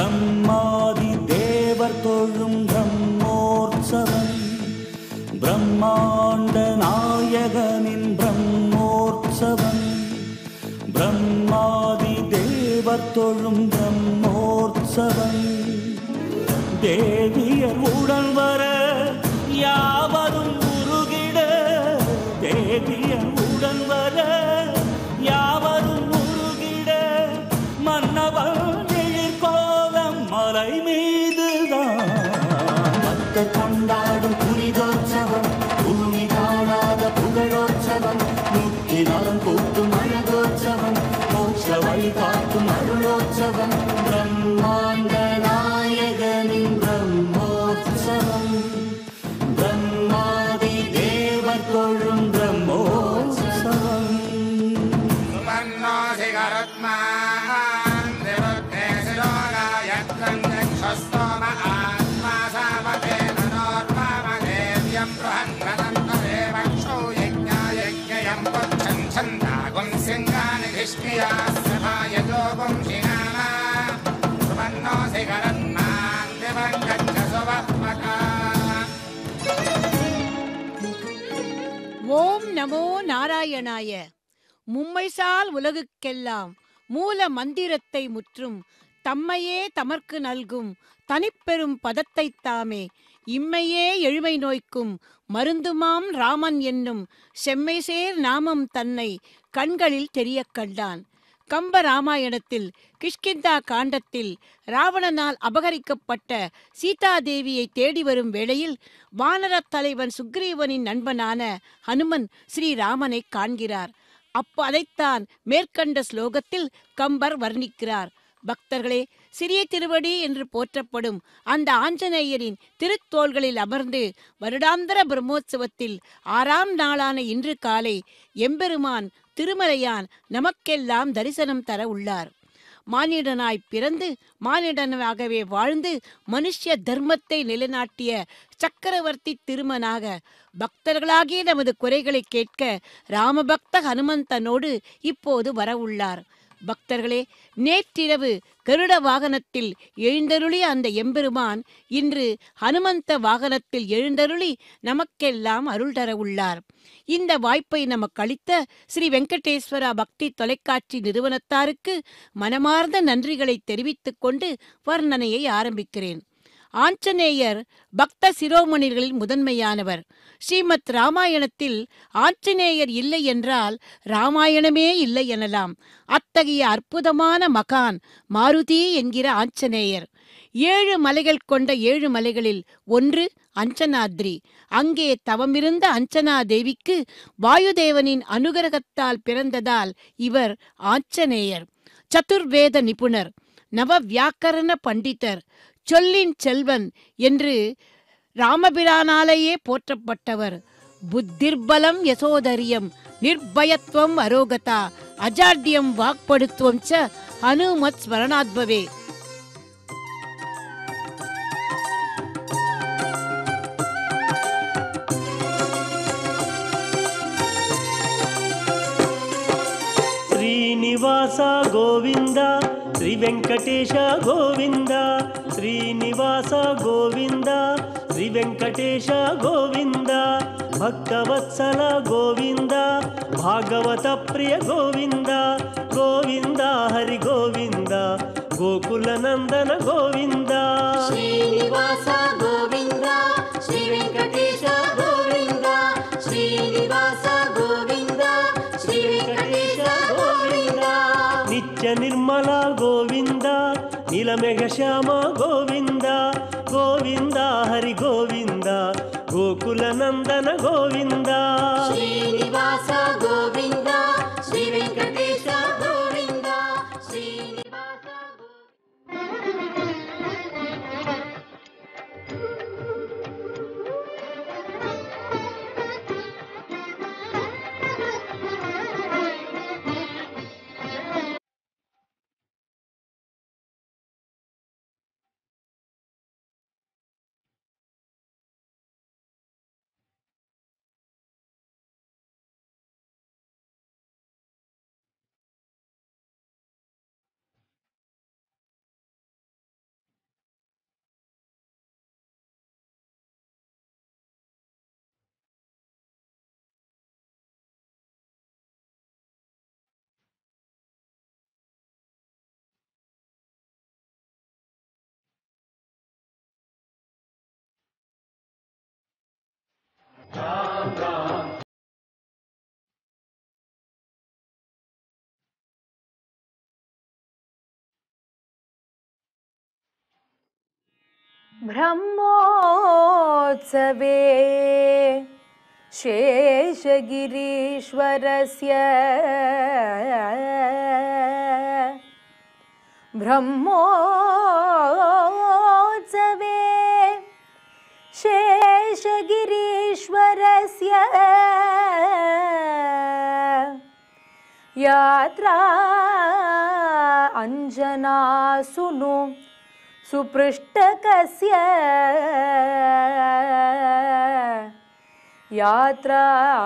பிரம்மாதி தேவர் தொழும் பிரம்மோற்சவம், பிரம்மாண்ட நாயகனின் பிரம்மோற்சவம், பிரம்மாதி தேவர் தொழும் பிரம்மோற்சவம். தேவியர் உடன் வர யாவரும் உருகிட, தேவியர் உடன் வர யாவரும் உருகிட, மன்னவன் எழிற்கோலம் மலை மீதுதான் பக்தர் கொண்டாடும் புனிதோற்சவம், பூமி காணாத புகழோற்சவம், முக்தி நலம் கூட்டும் அழகோற்சவம், மோட்ச வழி காட்டும் அருளோற்சவம், பிரம்மாண்ட நாயகனின் பிரம்மோற்சவம், பிரம்மாதி தேவர் தொழும் பிரம்மோற்சவம். ஓம் நமோ நாராயணாய. மும்மைசால் உலகுக்கெல்லாம் மூல மந்திரத்தை முற்றும் தம்மையே தமர்க்கு நல்கும் தனிப்பெரும் பதத்தைத் தாமே இம்மையே எழுமை நோய்க்கும் மருந்துமாம் ராமன் என்னும் செம்மைசேர் நாமம் தன்னை கண்களில் தெரியக் கண்டான். கம்ப ராமாயணத்தில் கிஷ்கிந்தா காண்டத்தில் ராவணனால் அபகரிக்கப்பட்ட சீதாதேவியை தேடி வரும் வேளையில் வானரத் தலைவன் சுக்ரீவனின் நண்பனான ஹனுமன் ஸ்ரீராமனை காண்கிறார். அதைத்தான் மேற்கண்ட ஸ்லோகத்தில் கம்பர் வர்ணிக்கிறார். பக்தர்களே, சிறிய திருவடி என்று போற்றப்படும் அந்த ஆஞ்சநேயரின் திருத்தோள்களில் அமர்ந்து வருடாந்திர பிரம்மோற்சவத்தில் 6ஆம் நாளான இன்று காலை எம்பெருமான் திருமலையான் நமக்கெல்லாம் தரிசனம் தர உள்ளார். மானிடனாய் பிறந்து மானிடனாகவே வாழ்ந்து மனுஷ தர்மத்தை நிலைநாட்டிய சக்கரவர்த்தி திருமனாக பக்தர்களாகிய நமது குறைகளை கேட்க ராமபக்த ஹனுமந்தனோடு இப்போது வரவுள்ளார். பக்தர்களே, நேற்றிரவு கருட வாகனத்தில் எழுந்தருளி அந்த எம்பெருமான் இன்று ஹனுமந்த வாகனத்தில் எழுந்தருளி நமக்கெல்லாம் அருள் தர உள்ளார். இந்த வாய்ப்பை நமக்கு அளித்த ஸ்ரீ வெங்கடேஸ்வரா பக்தி தொலைக்காட்சி நிறுவனத்தாருக்கு மனமார்ந்த நன்றிகளை தெரிவித்துக் கொண்டு வர்ணனையை ஆரம்பிக்கிறேன். ஆஞ்சநேயர் பக்த சிரோமணிகளில் முதன்மையானவர். ஸ்ரீமத் ராமாயணத்தில் ஆஞ்சநேயர் இல்லை என்றால் ராமாயணமே இல்லை எனலாம். அத்தகைய அற்புதமான மகான் மாருதி என்கிற ஆஞ்சநேயர் 7 மலைகள் கொண்ட 7 மலைகளில் ஒன்று அஞ்சனாத்ரி. அங்கே தவமிருந்த அஞ்சனா தேவிக்கு வாயுதேவனின் அனுகிரகத்தால் பிறந்ததால் இவர் ஆஞ்சநேயர். சதுர்வேத நிபுணர், நவ வியாக்கரண பண்டிதர், சொல்லின் செல்வன் என்று ராமபிரானாலேயே போற்றப்பட்டவர். புத்திர்பலம் யசோதரியம் நிர்பயத்வம் அரோகதா அஜாட்யம் வாக்படுத்துவம் ச அனுமத் ஸ்மரணாத்பவே. శ్రీనివాస గోవింద శ్రీ వెంకటేశ గోవింద, శ్రీనివాస గోవింద శ్రీ వెంకటేశ గోవింద, భక్తవత్సల గోవింద భాగవత ప్రియ గోవింద, గోవింద హరి గోవింద గోకుల నందన గోవింద. శ్రీనివాస గోవింద శ్రీ వెంకటేశ గోవింద, శ్రీనివాస గోవింద శ్రీ వెంకటేశ గోవింద. నిత్య నిర్మల గోవింద నీలమేఘ శ్యామ గోవింద, గోవింద హరి గోవింద గోకుల నందన గోవింద. శ్రీనివాస గోవింద శ్రీ వెంకటేశ ब्रह्मोत्सवे शेषगिरीश्वरस्य ब्रह्मोत्सवे शेषगिरीश्वरस्य यात्रा अंजनासुनु सुपृष्ठकस्य यात्रा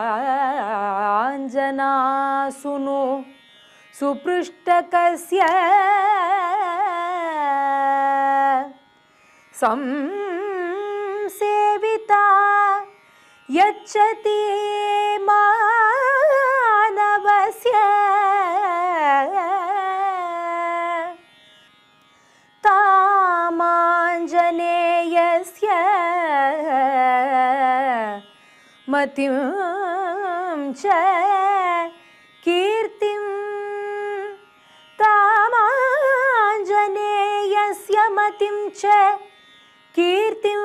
अंजनासुनु सुपृष्ठकस्य संसेविता यच्छति मानवस्य तामाञ्जनेयस्य मतिं च कीर्तिं तामाञ्जनेयस्य मतिं च कीर्तिं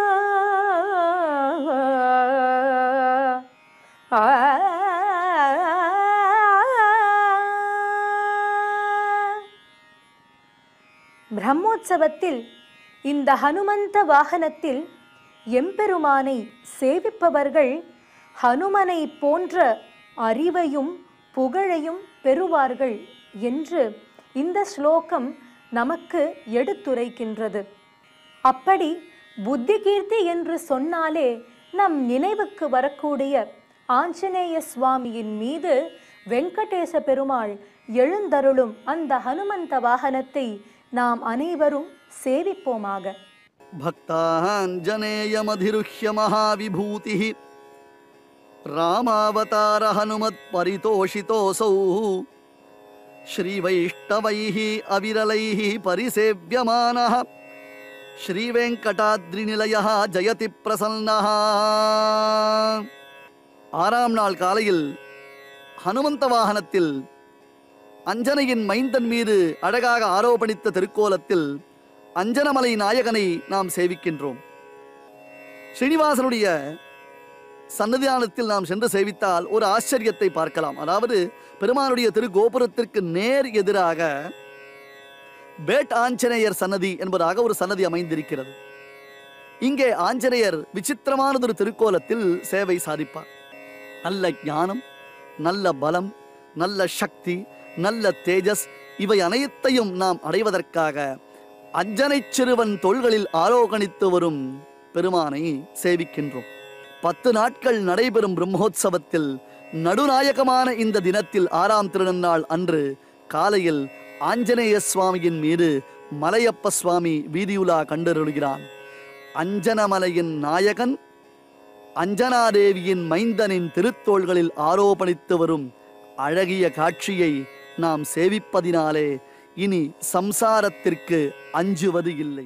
பிரம்மோற்சவத்தில் இந்த ஹனுமந்த வாகனத்தில் எம்பெருமானை சேவிப்பவர்கள் ஹனுமனை போன்ற அறிவையும் புகழையும் பெறுவார்கள் என்று இந்த ஸ்லோகம் நமக்கு எடுத்துரைக்கின்றது. அப்படி புத்தி கீர்த்தி என்று சொன்னாலே நம் நினைவுக்கு வரக்கூடிய ஆஞ்சநேய சுவாமியின் மீது வெங்கடேச பெருமாள் எழுந்தருளும் அந்த ஹனுமந்த வாகனத்தை நாம் அனைவரும் சேவிப்போமாக. भक्ताञ्जनेयमधिरुह्य महाविभूतिः रामावतार हनुमत् परितोषितोऽसौ श्रीवैष्णवैः अविरलैः परिसेव्यमानः श्रीवेङ्कटाद्रिनिलयः जयति प्रसन्नः. ஆறாம் நாள் காலையில் ஹனுமந்த வாகனத்தில் அஞ்சனையின் மைந்தன் மீது அழகாக ஆரோபணித்த திருக்கோலத்தில் அஞ்சனமலை நாயகனை நாம் சேவிக்கின்றோம். ஸ்ரீனிவாசனுடைய சன்னதியானத்தில் நாம் சென்று சேவித்தால் ஒரு ஆச்சரியத்தை பார்க்கலாம். அதாவது பெருமானுடைய திருக்கோபுரத்திற்கு நேர் எதிராக பேட் ஆஞ்சநேயர் சன்னதி என்பதாக ஒரு சன்னதி அமைந்திருக்கிறது. இங்கே ஆஞ்சநேயர் விசித்திரமானதொரு திருக்கோலத்தில் சேவை சாதிப்பார். நல்ல ஞானம், நல்ல பலம், நல்ல சக்தி, நல்ல தேஜஸ் இவை அனைத்தையும் நாம் அடைவதற்காக அஞ்சனை சிறுவன் தோள்களில் ஆரோகணித்து வரும் பெருமானை சேவிக்கின்றோம். 10 நாட்கள் நடைபெறும் பிரம்மோற்சவத்தில் நடுநாயகமான இந்த தினத்தில் 6ஆம் திருநன்னாள் அன்று காலையில் ஆஞ்சநேய சுவாமியின் மீது மலையப்ப சுவாமி வீதியுலா கண்டருளுகிறான். அஞ்சனமலையின் நாயகன் அஞ்சனாதேவியின் மைந்தனின் திருத்தோள்களில் ஆரோபணித்து வரும் அழகிய காட்சியை நாம் சேவிப்பதினாலே இனி சம்சாரத்திற்கு அஞ்சுவது இல்லை.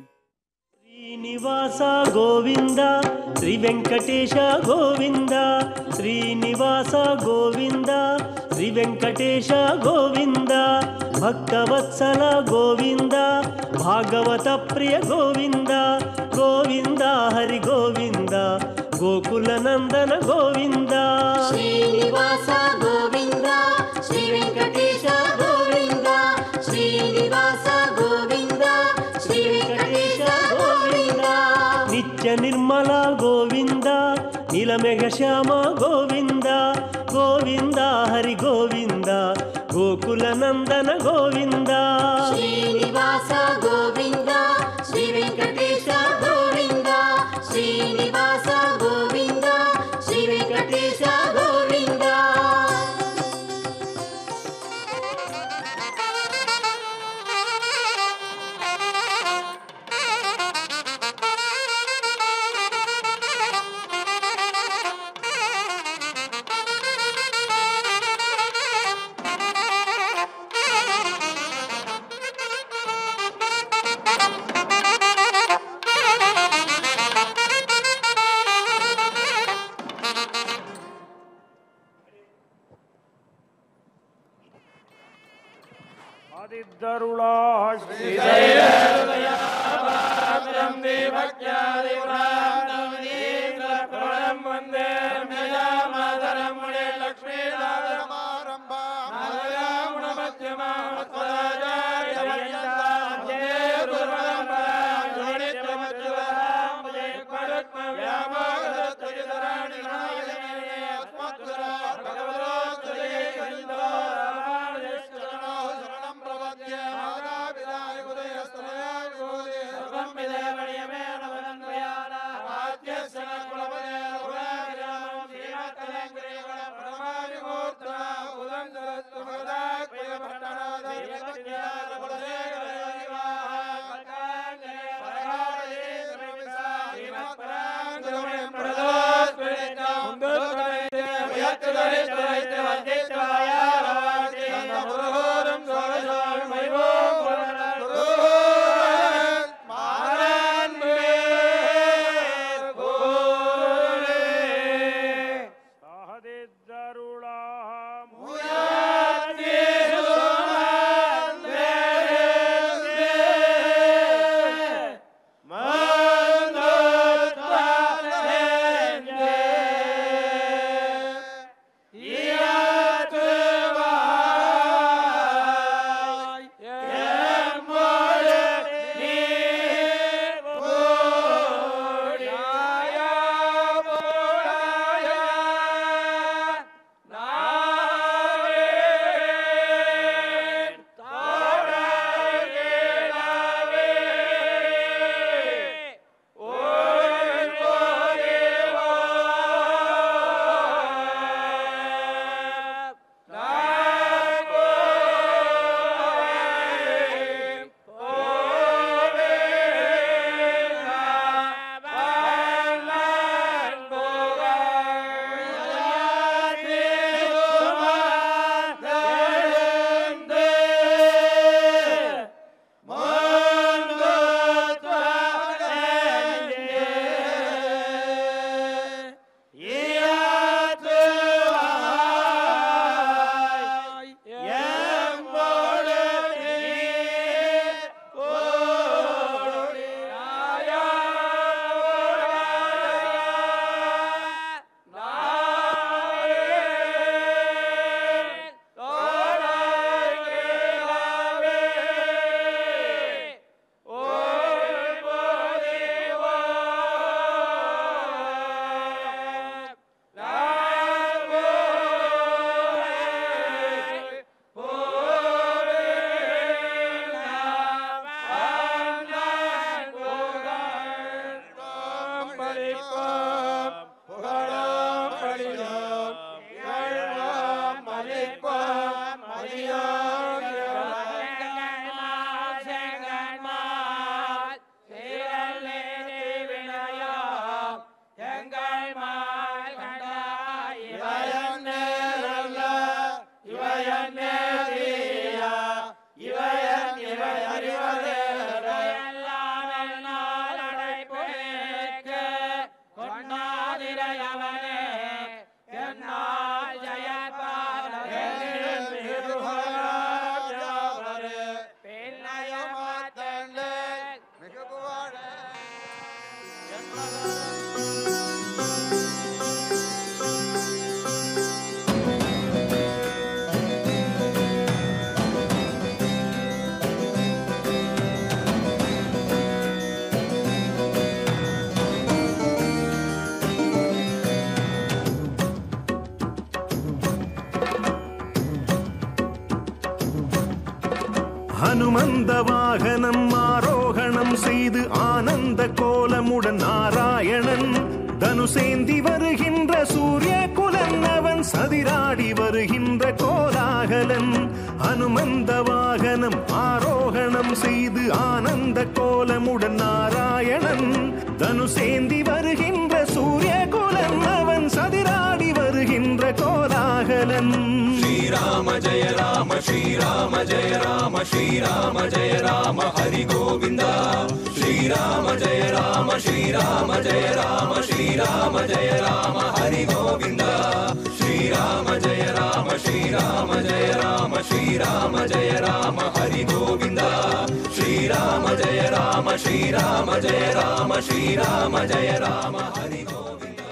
శ్రీనివాస గోవింద శ్రీ వెంకటేశ గోవింద శ్రీనివాస గోవింద శ్రీ వెంకటేశ గోవింద భక్తవత్సల గోవింద భాగవత ప్రియ గోవింద గోవింద హరి గోవింద గోకుల నందన గోవింద శ్రీనివాస గోవింద శ్రీ వెంకటేశ గోవింద శ్రీనివాస గోవింద శ్రీ వెంకటేశ గోవింద నిత్య నిర్మల గోవింద నీలమేఘ శ్యామ గోవింద గోవింద హరి గోవింద గోకుల నందన గోవింద శ్రీనివాస గోవింద శ్రీ వెంకటేశ గోవింద శ్రీనివాస గోవింద శ్రీ వెంకటేశ గోవింద ஆதித்தருளாய் ஸ்ரீ அனுமந்த வாகனம் ஆரோகணம் செய்து ஆனந்த கோலமுடன் நாராயணன் தனுசேந்தி வருகின்ற சூரிய குலன் அவன் சதிராடி வருகின்ற கோலாகலன் அனுமந்த வாகனம் ஆரோகணம் செய்து ஆனந்த கோலமுடன் நாராயணன் தனுசேந்தி வருகின்ற சூரிய குலன் அவன் சதிராடி வருகின்ற கோலாகலன் ஸ்ரீராம ஜெய ராம ஸ்ரீராம ஜெய ராம ஸ்ரீராம ஜெய ராம ஹரி கோவிந்தா ஸ்ரீராம ஜெய ராம ஸ்ரீராம ஜெய ராம ஸ்ரீராம ஜெய ராம ஹரி கோவிந்தா ஸ்ரீராம ஜெய ராம ஸ்ரீராம ஜெய ராம ஸ்ரீராம ஜெய ராம ஹரி கோவிந்தா ஸ்ரீராம ஜெய ராம ஸ்ரீராம ஜெய ராம ஸ்ரீராம ஜெய ராம ஹரி கோவிந்தா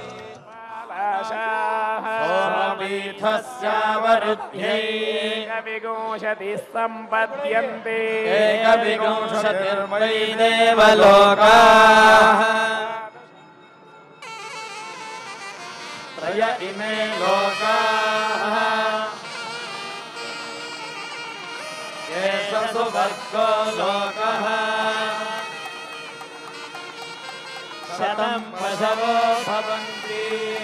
सोमपीठस्यावरुध्ये एकविंशतिः सम्पद्यन्ते एकविंशतिर्वै देवलोकाः त्रय इमे लोकाः एष सुवर्गो लोकः शतं पशवो भवन्ति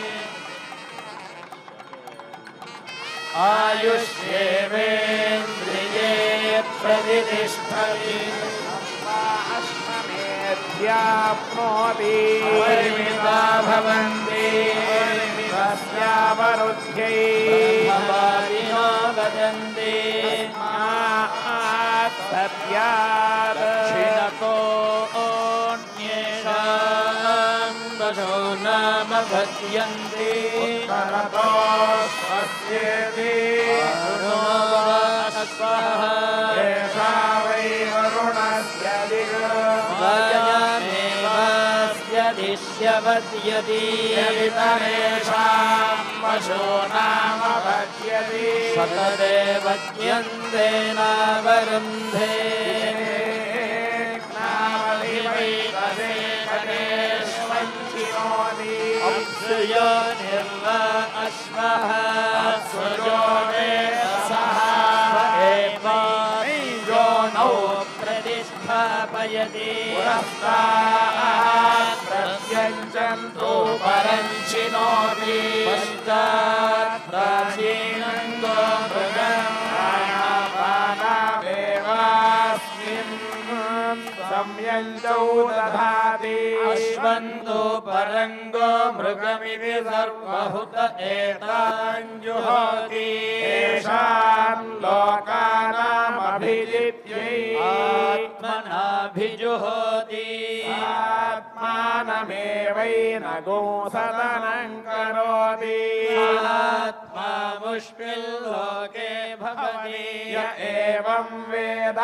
आयुष्येवेन्द्रिये प्रतिष्ठति अष्टमेध्याप्नोति परिमिता भवन्ति तस्यावरुध्यै भवादिनो वदन्ति सत्यात् दक्षिणतो अन्येषां वशो नाम भज्यन्ति उत्तरतो स्वस्येति एषा वै वरुणस्य दिग्वायामेवास्य दिश्यवद्यति यदितरेषां वशो नाम भज्यति सतदेवद्यन्तेनावरुन्धे अप्सुयो निर्वा अश्वः अप्सुयो वेदसः एवो नौ प्रतिष्ठापयति पुरस्तात् प्रत्यञ्चन्तु परञ्चिनोति पश्चात् प्राचीनन्दो मृगम् प्राणापानावेवास्मिन् संयञ्चौ दधाति अश्वन्तो परङ्गो मृगमिति सर्वहुत एताञ्जुहोति येषां लोकानामभिजित्यै आत्मनाभिजुहोति आत्मानमेवैनगो सदनं करोति आत्मा मुष्मिल्लोके भवति य एवं वेद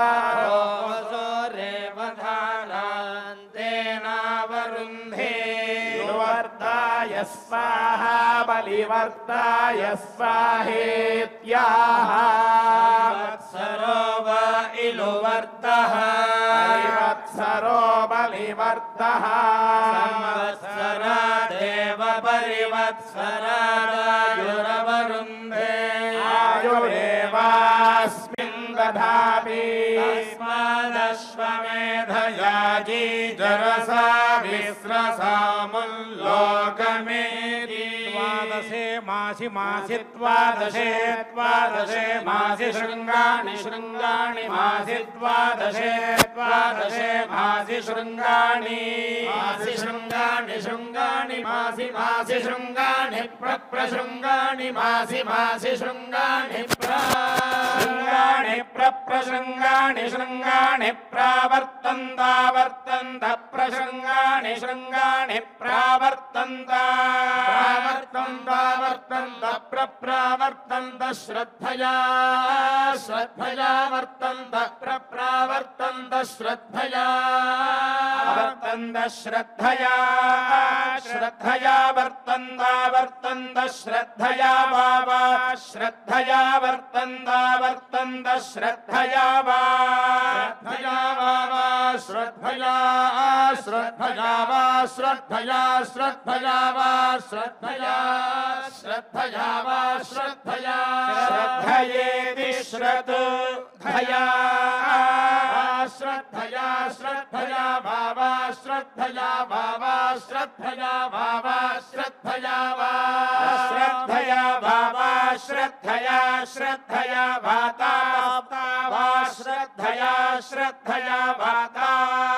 वरुन्धे वर्ताय स्वाहा बलिवर्ताय स्वाहेत्याह वत्सरो व इलुवर्तः बलिवत्सरो बलिवर्तः संवत्सरा देव परिवत्सरायुरवरुन्धे आयुरेवास्मिन् दधामि तस्मादश्वमेधयाजी जरसा विस्रसामुल्लोकमेति द्वादशे मासि मासि द्वादशे द्वादशे मासि शृङ्गाणि शृङ्गाणि मासि द्वादशे द्वादशे मासि शृङ्गाणि मासि शृङ्गाणि शृङ्गाणि मासि मासि शृङ्गाणि प्रशृङ्गाणि मासि मासि शृङ्गाणि शृङ्गाणि प्रशृङ्गाणि शृङ्गाणि प्रावर्तन्ता वर्तन्त प्रशृङ्गाणि शृङ्गाणि प्रावर्तन्त प्रावर्तन्ता वर्तन्त प्रावर्तन्त श्रद्धया श्रद्धया वर्तन्त प्रावर्तन्त श्रद्धया वर्तन्त वर्तन्त श्रद्धया श्रद्धया वर्तन्त श्रद्धया वावा श्रद्धया वर्तन्त श्रद्धया वा श्रद्धया श्रद्धया वा श्रद्धया श्रद्धया वा श्रद्धया श्रद्धया वा श्रद्धया श्रद्धयेति श्रद्धया श्रद्धया श्रद्धया भावा श्रद्धया भावा श्रद्धया भावा श्रद्धया वा श्रद्धया भावा श्रद्धया श्रद्धया भाता वा श्रद्धया श्रद्धया भाता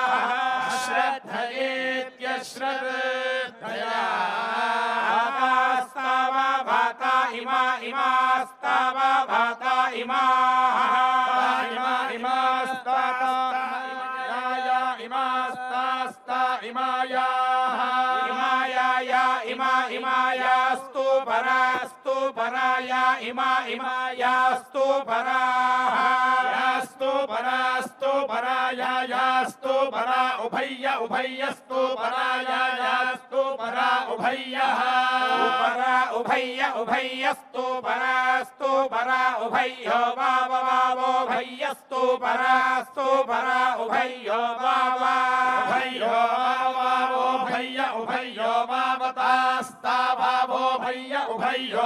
श्रद्धयेत्य श्रद्धया भातास्तावा भाता इमा इमास्तावा भाता इमा इमाया इमायास्तु परास्तु पराया इमायास्तु परास्तु परास्तु परायास्तु परा उभयस्तु परायास्तु परा उभयस्तु परास्तु परा उभयो वावोभयस्तु परास्तु परा उभयो वावा उभयो वावतास्ता भावो भय्य उभयो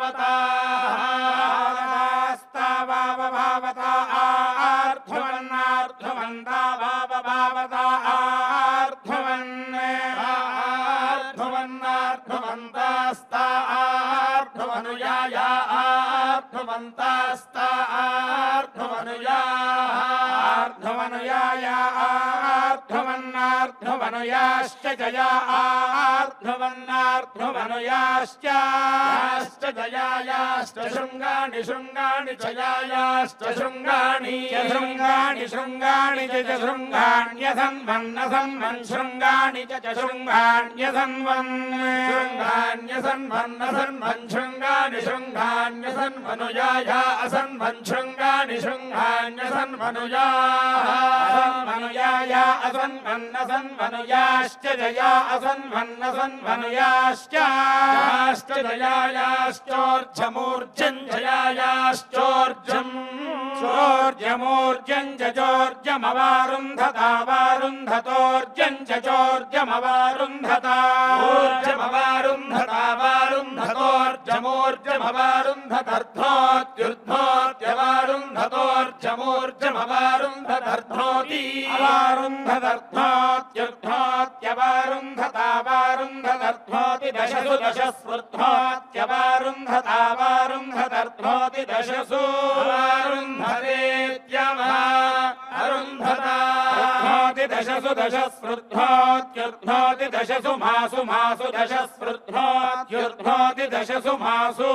वावतास्ता भावता आर्धवन्नार्धवन्ता भावता आर्धवन्नार्धवन्तास्ता आर्धवनुयाया आर्धवन्तास्ता आर्धवनुयाया आर्धवन्नार्धवनुयाश्च जया आर्धवन्नार्धवनुयाश्च जयायाश्च शृङ्गाणि शृङ्गाणि जयायाश्च शृङ्गाणि शृङ्गाणि च शृङ्गाण्यसन्वन् शृङ्गाणि च शृङ्गाण्यसन्वन् शृङ्गाण्यसन्वन् शृङ्गाण्यसन्वनुयाया असन्वन् शृङ्गाणि असन्वन्नसन्वनुयाश्च जया असन्वन्नसन्वनुयाश्च जयायाश्चोर्जमूर्जन् जयायाश्चोर्जम् चोर्जमूर्जन् चोर्जमवारुन्धता वारुन्धतोर्जन् चोर्जमवारुन्धता ऊर्जमवारुन्धता वारुन्धतोर्जमूर्जमवारुन्धतर्थोत्युद्धोत्यवारुन्धतोर्जमवारुन्धतर्थोति अवारुन्धतर्थोत्यवारुन्धता वारुन्धतर्थोति दशसु दशस्वृद्धोत्यवारुन्धता वारुन्धतर्थोति दशसु वारुन्धतेत्यवा अरुन्धता दशसु दशस्वृद्धोत्युद्धोति दशसु मासु मासु दशस्वृद्धोत्युद्धोति दशसु मासु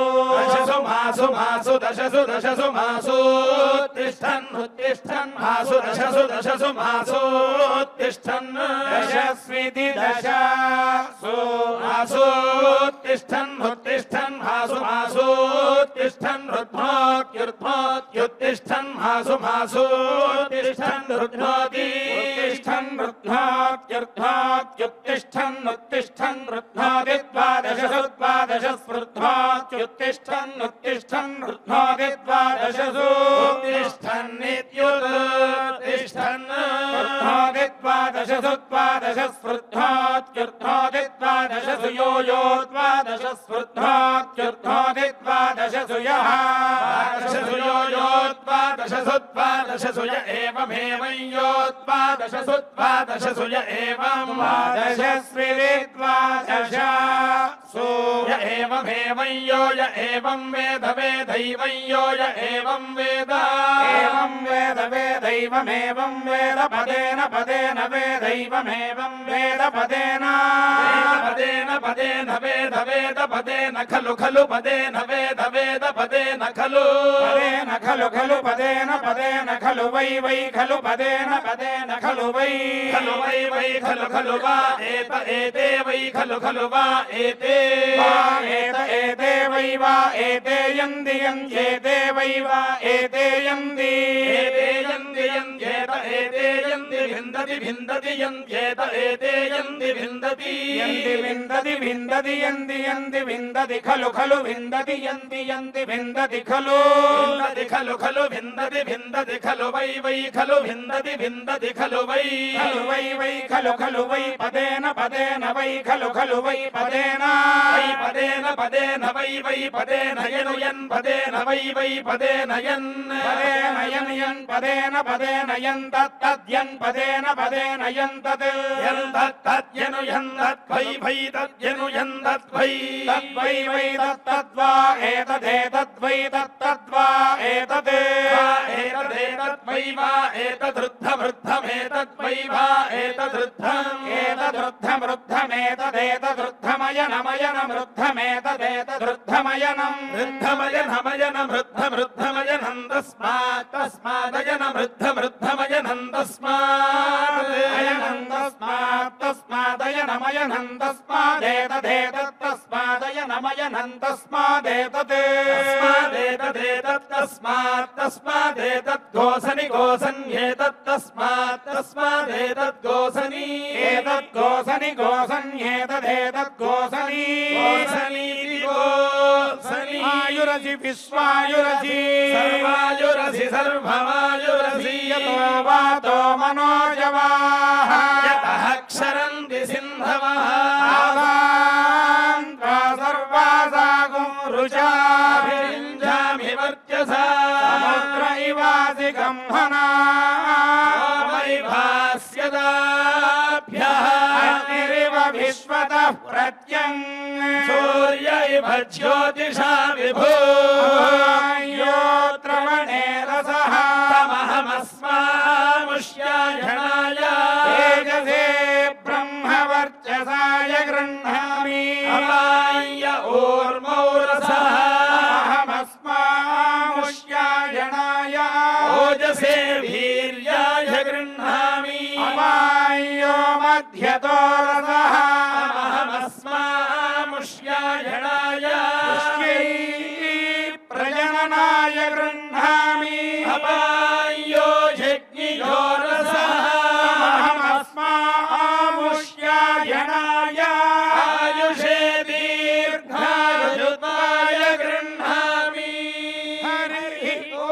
दशसु मासु उत्तिष्ठन् मासु दशसु मासु उत्तिष्ठन् दशस्विति दशसु मासु उत्तिष्ठन् मासु उत्तिष्ठन् रुद्धोत्युत्तिष्ठन् मासु उत्तिष्ठन् रुद्धोति उत्तिष्ठन् रुद्धोति द्वादशसु द्वादशस्वृद्धोत्युत्तिष्ठन् रुद्धोति द्वादशसु उत्तिष्ठन्नित्युत्तिष्ठन् रुद्धोति द्वादशसु द्वादशस्वृद्धोत्युद्धोति द्वादशसु यो द्वादशस्वृद्धोत्युद्धोति द्वादशसु यः यो द्वादशसु य एवमेव यो द्वादशसु य एवं द्वादशस्विति द्वादशसु य एवमेवं यो य एवं वेद वेदैवं यो य एवं वेद वेदैवमेवं वेद पदेन वेदैवमेवं वेद पदेन वेद पदेन खलु पदेन वेद पदेन खलु पदेन खलु वै खलु पदेन खलु वै खलु वा एते वै खलु वा एते एत एते वै वा एते यन्ति यन्त्येते वै वा एते यन्ति यन्त्येत एते यन्ति भिन्दति भिन्दति यन्त्येत एते यन्ति भिन्दति भिन्दति भिन्दति यन्ति यन्ति भिन्दति खलु खलु भिन्दति यन्ति यन्ति भिन्दति खलु खलु खलु भिन्दति भिन्दति खलु वै वै खलु भिन्दति भिन्दति खलु वै वै खलु खलु वै पदेन पदेन वै खलु खलु वै पदेन पदेन वै वै पदेन यनु यन् पदेन वै वै पदेन यन् यन् पदेन पदेन यन् तद्यन् पदेन पदेन यन् तद्यनु यन् वै वै तद्यनु यन् वै तद्वै वै तद्वा एतदेतद्वै तद्वा एतदेतद्वै वा एतदृद्धमृद्धमेतद्वै वा एतदृद्धमृद्धमेतदेतदृद्धमयनमयनमृद्धमेतदेतदृद्धमयनं वृद्धमयनमयनं तस्मादयनमृद्धमृद्धमयनं तस्मादयनमयनं तस्मादेतदेतत्तस्मादयनमयनं तस्मादेतदेतत्तस्मादेतद्गोसनि गोसन्येतत्तस्मादेतद्गोसनि एतद्गोसनि गोसन्येतदेतद्गोसनि आयुरसि विश्वायुरसि सर्वायुरसि सर्वमायुरसि यतो वातो मनोजवाः यतः क्षरन्ति सिन्धवः सर्वासागो रुचाभिरिञ्जामि वर्चसा समुद्र इवासि गम्भना वै भास्यदाभ्यः अग्निरिव विश्वतः प्रत्यङ् सूर्य इव ज्योतिषा विभो योत्रवणे रसः तमहमस्मामुष्यायणाय तेजसे ब्रह्मवर्चसाय गृह्णामि अपाय्य ऊर्मौ रसः अहमस्मामुष्यायणाय ओजसे वीर्याय गृह्णामि अपाय्यो मध्यतो रसः अहमस्मामुष्यायणाय प्रजननाय गृह्णामि अपाय्यो यज्ञियो रसः अहमस्मामुष्यायणाय आयुषे दीर्घायुताय गृह्णामि हरिः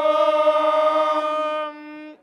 ओम्।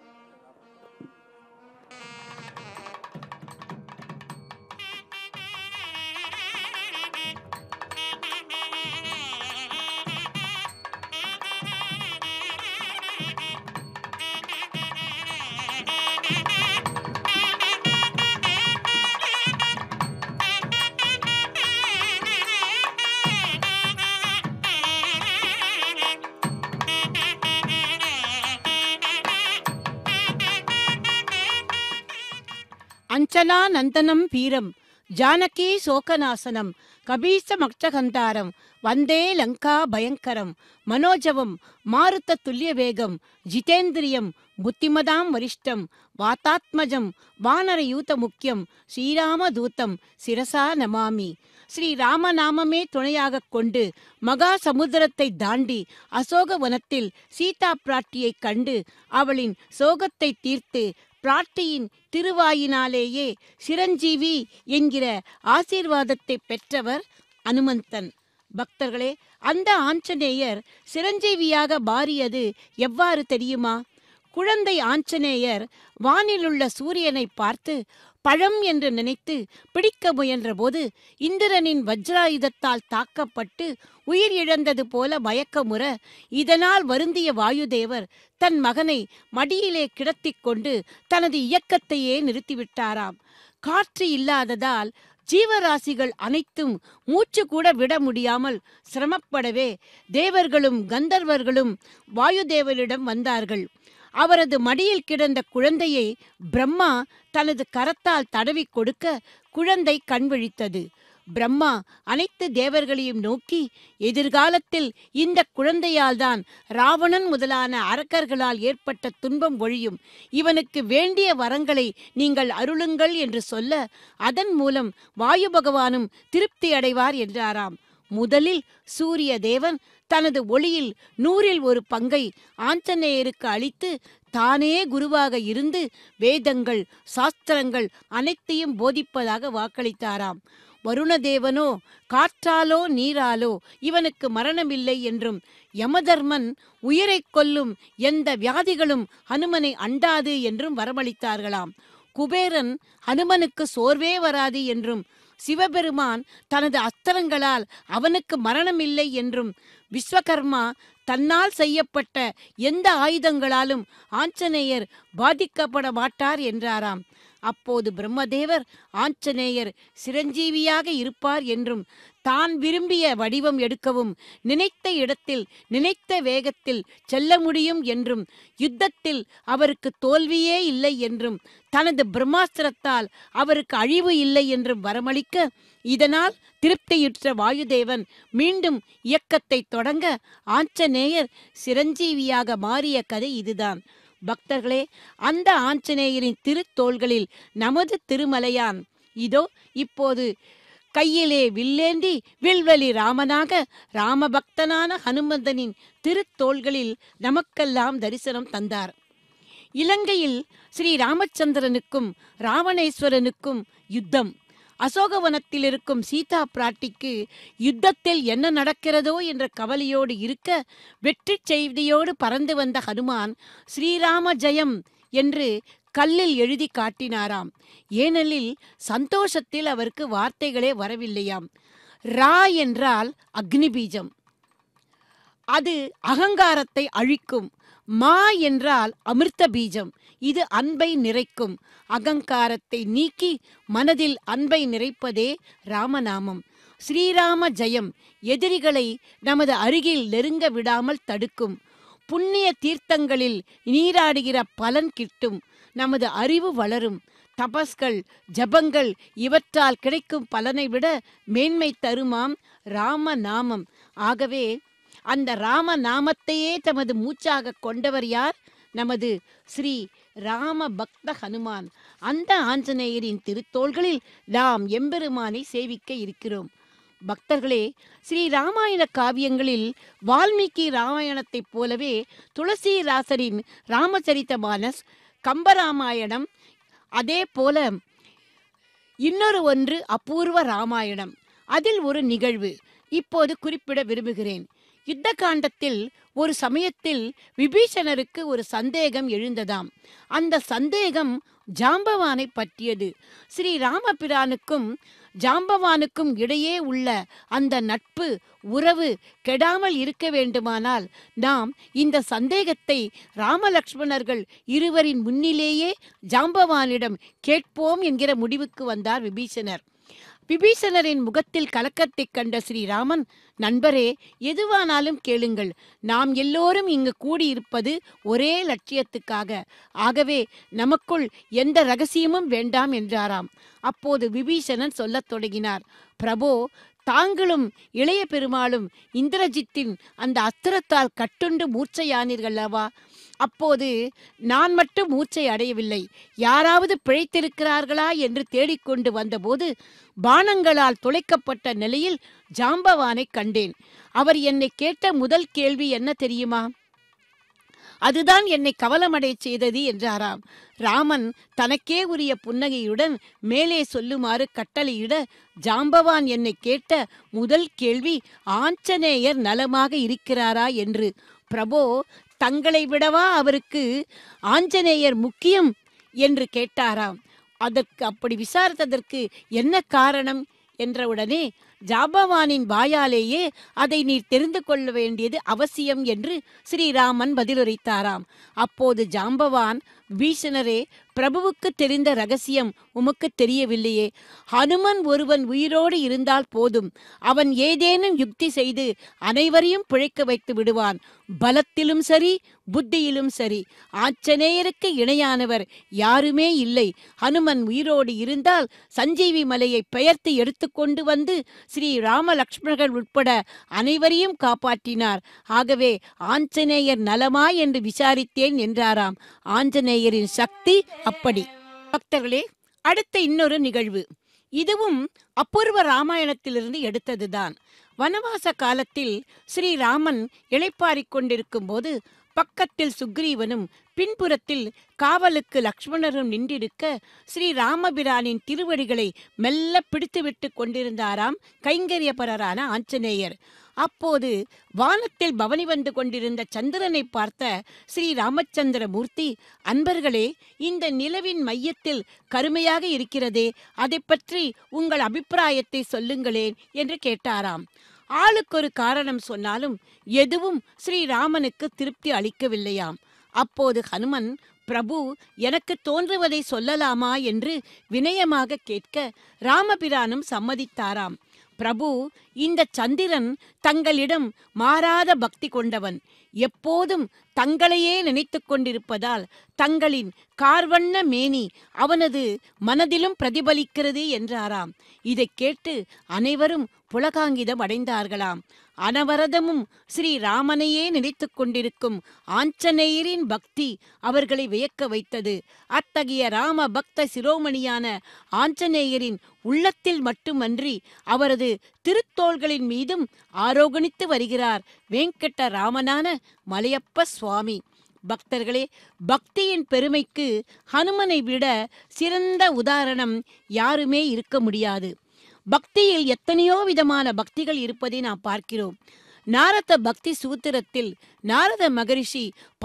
அஞ்சனானந்தனம் பீரம் ஜானகி சோகநாசனம் கபீசமக்ஷகந்தாரம் வந்தே லங்கா பயங்கரம் மனோஜவம் மாருத துல்லிய வேகம் ஜிதேந்திரியம் புத்திமதாம் வரிஷ்டம் வாதாத்மஜம் வானரயூத முக்கியம் ஸ்ரீராமதூதம் சிரசா நமாமி. ஸ்ரீராமநாமமே துணையாக கொண்டு மகா சமுத்திரத்தை தாண்டி அசோக வனத்தில் சீதா பிராட்டியை கண்டு அவளின் சோகத்தை தீர்த்து பிராட்டியின் திருவாயினாலேயே சிரஞ்சீவி என்கிற ஆசீர்வாதத்தை பெற்றவர் அனுமந்தன். பக்தர்களே, அந்த ஆஞ்சநேயர் சிரஞ்சீவியாக மாறியது எவ்வாறு தெரியுமா? குழந்தை ஆஞ்சநேயர் வானிலுள்ள சூரியனை பார்த்து பழம் என்று நினைத்து பிடிக்க முயன்றபோது இந்திரனின் வஜ்ராயுதத்தால் தாக்கப்பட்டு உயிர் இழந்தது போல மயக்கமுற இதனால் வருந்திய வாயுதேவர் தன் மகனை மடியிலே கிடத்திக் கொண்டு தனது இயக்கத்தையே நிறுத்திவிட்டாராம். காற்று இல்லாததால் ஜீவராசிகள் அனைத்தும் மூச்சு கூட விட முடியாமல் சிரமப்படவே தேவர்களும் கந்தர்வர்களும் வாயுதேவரிடம் வந்தார்கள். அவரது மடியில் கிடந்த குழந்தையை பிரம்மா தனது கரத்தால் தடவி கொடுக்க குழந்தை கண் விழித்தது. பிரம்மா அனைத்து தேவர்களையும் நோக்கி, எதிர்காலத்தில் இந்த குழந்தையால்தான் ராவணன் முதலான அரக்கர்களால் ஏற்பட்ட துன்பம் ஒழியும். இவனுக்கு வேண்டிய வரங்களை நீங்கள் அருளுங்கள் என்று சொல்ல, அதன் மூலம் வாயு பகவானும் திருப்தி அடைவார் என்றாராம். முதலில் சூரிய தேவன் தனது ஒளியில் 100ல் 1 பங்கை ஆஞ்சநேயருக்கு அளித்து தானே குருவாக இருந்து வேதங்கள் சாஸ்திரங்கள் அனைத்தையும் போதிப்பதாக வாக்களித்தாராம். வருணதேவனோ காற்றாலோ நீராலோ இவனுக்கு மரணமில்லை என்றும், யமதர்மன் உயிரை கொல்லும் எந்த வியாதிகளும் ஹனுமனை அண்டாது என்றும் வரமளித்தார்களாம். குபேரன் ஹனுமனுக்கு சோர்வே வராது என்றும், சிவபெருமான் தனது அஸ்திரங்களால் அவனுக்கு மரணமில்லை என்றும், விஸ்வகர்மா தன்னால் செய்யப்பட்ட எந்த ஆயுதங்களாலும் ஆஞ்சநேயர் பாதிக்கப்பட மாட்டார் என்றாராம். அப்போது பிரம்மதேவர் ஆஞ்சநேயர் சிரஞ்சீவியாக இருப்பார் என்றும், தான் விரும்பிய வடிவம் எடுக்கவும் நினைத்த இடத்தில் நினைத்த வேகத்தில் செல்ல முடியும் என்றும், யுத்தத்தில் அவருக்கு தோல்வியே இல்லை என்றும், தனது பிரம்மாஸ்திரத்தால் அவருக்கு அழிவு இல்லை என்றும் வரமளிக்க, இதனால் திருப்தியுற்ற வாயுதேவன் மீண்டும் இயக்கத்தை தொடங்க ஆஞ்சநேயர் சிரஞ்சீவியாக மாறிய கதை இதுதான். பக்தர்களே, அந்த ஆஞ்சநேயரின் திருத்தோள்களில் நமது திருமலையான் இதோ இப்போது கையிலே வில்லேந்தி வில்வலி ராமனாக ராமபக்தனான ஹனுமந்தனின் திருத்தோள்களில் நமக்கெல்லாம் தரிசனம் தந்தார். இலங்கையில் ஸ்ரீ ராமச்சந்திரனுக்கும் ராவணேஸ்வரனுக்கும் யுத்தம். அசோகவனத்தில் இருக்கும் சீதா பிராட்டிக்கு யுத்தத்தில் என்ன நடக்கிறதோ என்ற கவலையோடு இருக்க, வெற்றி செய்தியோடு பறந்து வந்த ஹனுமான் ஸ்ரீராம ஜெயம் என்று கல்லில் எழுதி காட்டினாராம். ஏனெனில் சந்தோஷத்தில் அவருக்கு வார்த்தைகளே வரவில்லையாம். ரா என்றால் அக்னி பீஜம், அது அகங்காரத்தை அழிக்கும். மா என்றால் அமிர்த பீஜம், இது அன்பை நிறைக்கும். அகங்காரத்தை நீக்கி மனதில் அன்பை நிறைப்பதே ராமநாமம். ஸ்ரீராம ஜெயம் எதிரிகளை நமது அருகில் நெருங்க விடாமல் தடுக்கும். புண்ணிய தீர்த்தங்களில் நீராடுகிற பலன் கிட்டும். நமது அறிவு வளரும். தபஸ்கள் ஜபங்கள் இவற்றால் கிடைக்கும் பலனை விட மேன்மை தருமாம் ராமநாமம். ஆகவே அந்த ராம நாமத்தையே தமது மூச்சாக கொண்டவர் யார்? நமது ஸ்ரீ ராம பக்த ஹனுமான். அந்த ஆஞ்சநேயரின் திருத்தோள்களில் நாம் எம்பெருமானை சேவிக்க இருக்கிறோம். பக்தர்களே, ஸ்ரீ ராமாயண காவியங்களில் வால்மீகி ராமாயணத்தைப் போலவே துளசிதாசரின் ராமச்சரிதமானஸ், கம்பராமாயணம், அதே போல ஒன்று அபூர்வ ராமாயணம். அதில் ஒரு நிகழ்வு இப்போது குறிப்பிட விரும்புகிறேன். யுத்த காண்டத்தில் ஒரு சமயத்தில் விபீஷணருக்கு ஒரு சந்தேகம் எழுந்ததாம். அந்த சந்தேகம் ஜாம்பவானை பற்றியது. ஸ்ரீ ராமபிரானுக்கும் ஜாம்பவானுக்கும் இடையே உள்ள அந்த நட்பு உறவு கெடாமல் இருக்க வேண்டுமானால் நாம் இந்த சந்தேகத்தை ராமலக்ஷ்மணர்கள் இருவரின் முன்னிலேயே ஜாம்பவானிடம் கேட்போம் என்கிற முடிவுக்கு வந்தார் விபீஷணர். விபீஷணரின் முகத்தில் கலக்கத்தை கண்ட ஸ்ரீராமன், நண்பரே, எதுவானாலும் கேளுங்கள். நாம் எல்லோரும் இங்கு கூடியிருப்பது ஒரே லட்சியத்துக்காக. ஆகவே நமக்குள் எந்த ரகசியமும் வேண்டாம் என்றாராம். அப்போது விபீஷணன் சொல்லத் தொடங்கினார், பிரபோ, தாங்களும் இளைய பெருமாளும் இந்திரஜித்தின் அந்த அஸ்திரத்தால் கட்டுண்டு மூர்ச்சையானீர்களவா? அப்போது நான் மட்டும் மூர்ச்சை அடையவில்லை, யாராவது பிழைத்திருக்கிறார்களா என்று தேடிக்கொண்டு வந்தபோது பாணங்களால் துளைக்கப்பட்ட நிலையில் ஜாம்பவானை கண்டேன். அவர் என்னை கேட்ட முதல் கேள்வி என்ன தெரியுமா? அதுதான் என்னை கவலமடை செய்தது என்றாராம். ராமன் தனக்கே உரிய புன்னகையுடன் மேலே சொல்லுமாறு கட்டளையிட, ஜாம்பவான் என்னை கேட்ட முதல் கேள்வி ஆஞ்சநேயர் நலமாக இருக்கிறாரா என்று. பிரபோ, தங்களை விடவா அவருக்கு ஆஞ்சநேயர் முக்கியம் என்று கேட்டாராம். அதற்கு அப்படி விசாரித்ததற்கு என்ன காரணம் என்றவுடனே, ஜாம்பவானின் வாயாலேயே அதை நீர் தெரிந்து கொள்ள வேண்டியது அவசியம் என்று ஸ்ரீராமன் பதிலுரைத்தாராம். அப்போது ஜாம்பவான் பீஷணரே, பிரபுவுக்கு தெரிந்த ரகசியம் உமக்கு தெரியவில்லையே. ஹனுமன் ஒருவன் உயிரோடு இருந்தால் போதும், அவன் ஏதேனும் யுக்தி செய்து அனைவரையும் பிழைக்க வைத்து விடுவான். பலத்திலும் சரி, புத்தியிலும் சரி, ஆஞ்சநேயருக்கு இணையானவர் யாருமே இல்லை. ஹனுமன் உயிரோடு இருந்தால் சஞ்சீவி மலையை பெயர்த்து எடுத்துக்கொண்டு வந்து ஸ்ரீ ராம லக்ஷ்மணர்கள் உட்பட அனைவரையும் காப்பாற்றினார். ஆகவே ஆஞ்சநேயர் நலமா என்று விசாரித்தேன் என்றாராம். ஆஞ்சநேயரின் சக்தி அப்படி. பக்தர்களே, அடுத்த இன்னொரு நிகழ்வு, இதுவும் அபூர்வ ராமாயணத்திலிருந்து எடுத்ததுதான். வனவாச காலத்தில் ஸ்ரீராமன் இளைப்பாறிக் கொண்டிருக்கும் போது பக்கத்தில் சுக்ரீவனும் பின்புறத்தில் காவலுக்கு லக்ஷ்மணரும் நின்றிருக்க ஸ்ரீராமபிரானின் திருவடிகளை மெல்ல பிடித்துவிட்டு கொண்டிருந்தாராம் கைங்கரியபரரான ஆஞ்சநேயர். அப்போது வானத்தில் பவனி வந்து கொண்டிருந்த சந்திரனை பார்த்த ஸ்ரீ ராமச்சந்திர மூர்த்தி, அன்பர்களே, இந்த நிலவின் மையத்தில் கருமையாக இருக்கிறதே, அதை பற்றி உங்கள் அபிப்பிராயத்தை சொல்லுங்களேன் என்று கேட்டாராம். ஆளுக்கொரு காரணம் சொன்னாலும் எதுவும் ஸ்ரீராமனுக்கு திருப்தி அளிக்கவில்லையாம். அப்போது ஹனுமன், பிரபு, எனக்கு தோன்றுவதை சொல்லலாமா என்று வினயமாக கேட்க ராமபிரானும் சம்மதித்தாராம். பிரபு, இந்த சந்திரன் தங்களிடம் மாறாத பக்தி கொண்டவன், எப்போதும் தங்களையே நினைத்து கொண்டிருப்பதால் தங்களின் கார்வண்ண மேனி அவனது மனதிலும் பிரதிபலிக்கிறது என்றாராம். இதை கேட்டு அனைவரும் புலகாங்கிதம் அடைந்தார்களாம். அனவரதமும் ஸ்ரீராமனையே நினைத்து கொண்டிருக்கும் ஆஞ்சநேயரின் பக்தி அவர்களை வியக்க வைத்தது. அத்தகைய ராம பக்த சிரோமணியான ஆஞ்சநேயரின் உள்ளத்தில் மட்டுமன்றி அவரது திருத்தோள்களின் மீதும் ஆரோகணித்து வருகிறார் வெங்கட்ட ராமனான மலையப்ப சுவாமி. பக்தர்களே, பக்தியின் பெருமைக்கு ஹனுமனை விட சிறந்த உதாரணம் யாருமே இருக்க முடியாது. பக்தியில் எத்தனையோ விதமான பக்திகள் இருப்பதை நாம் பார்க்கிறோம். நாரத பக்தி சூத்திரத்தில் நாரத மகரிஷி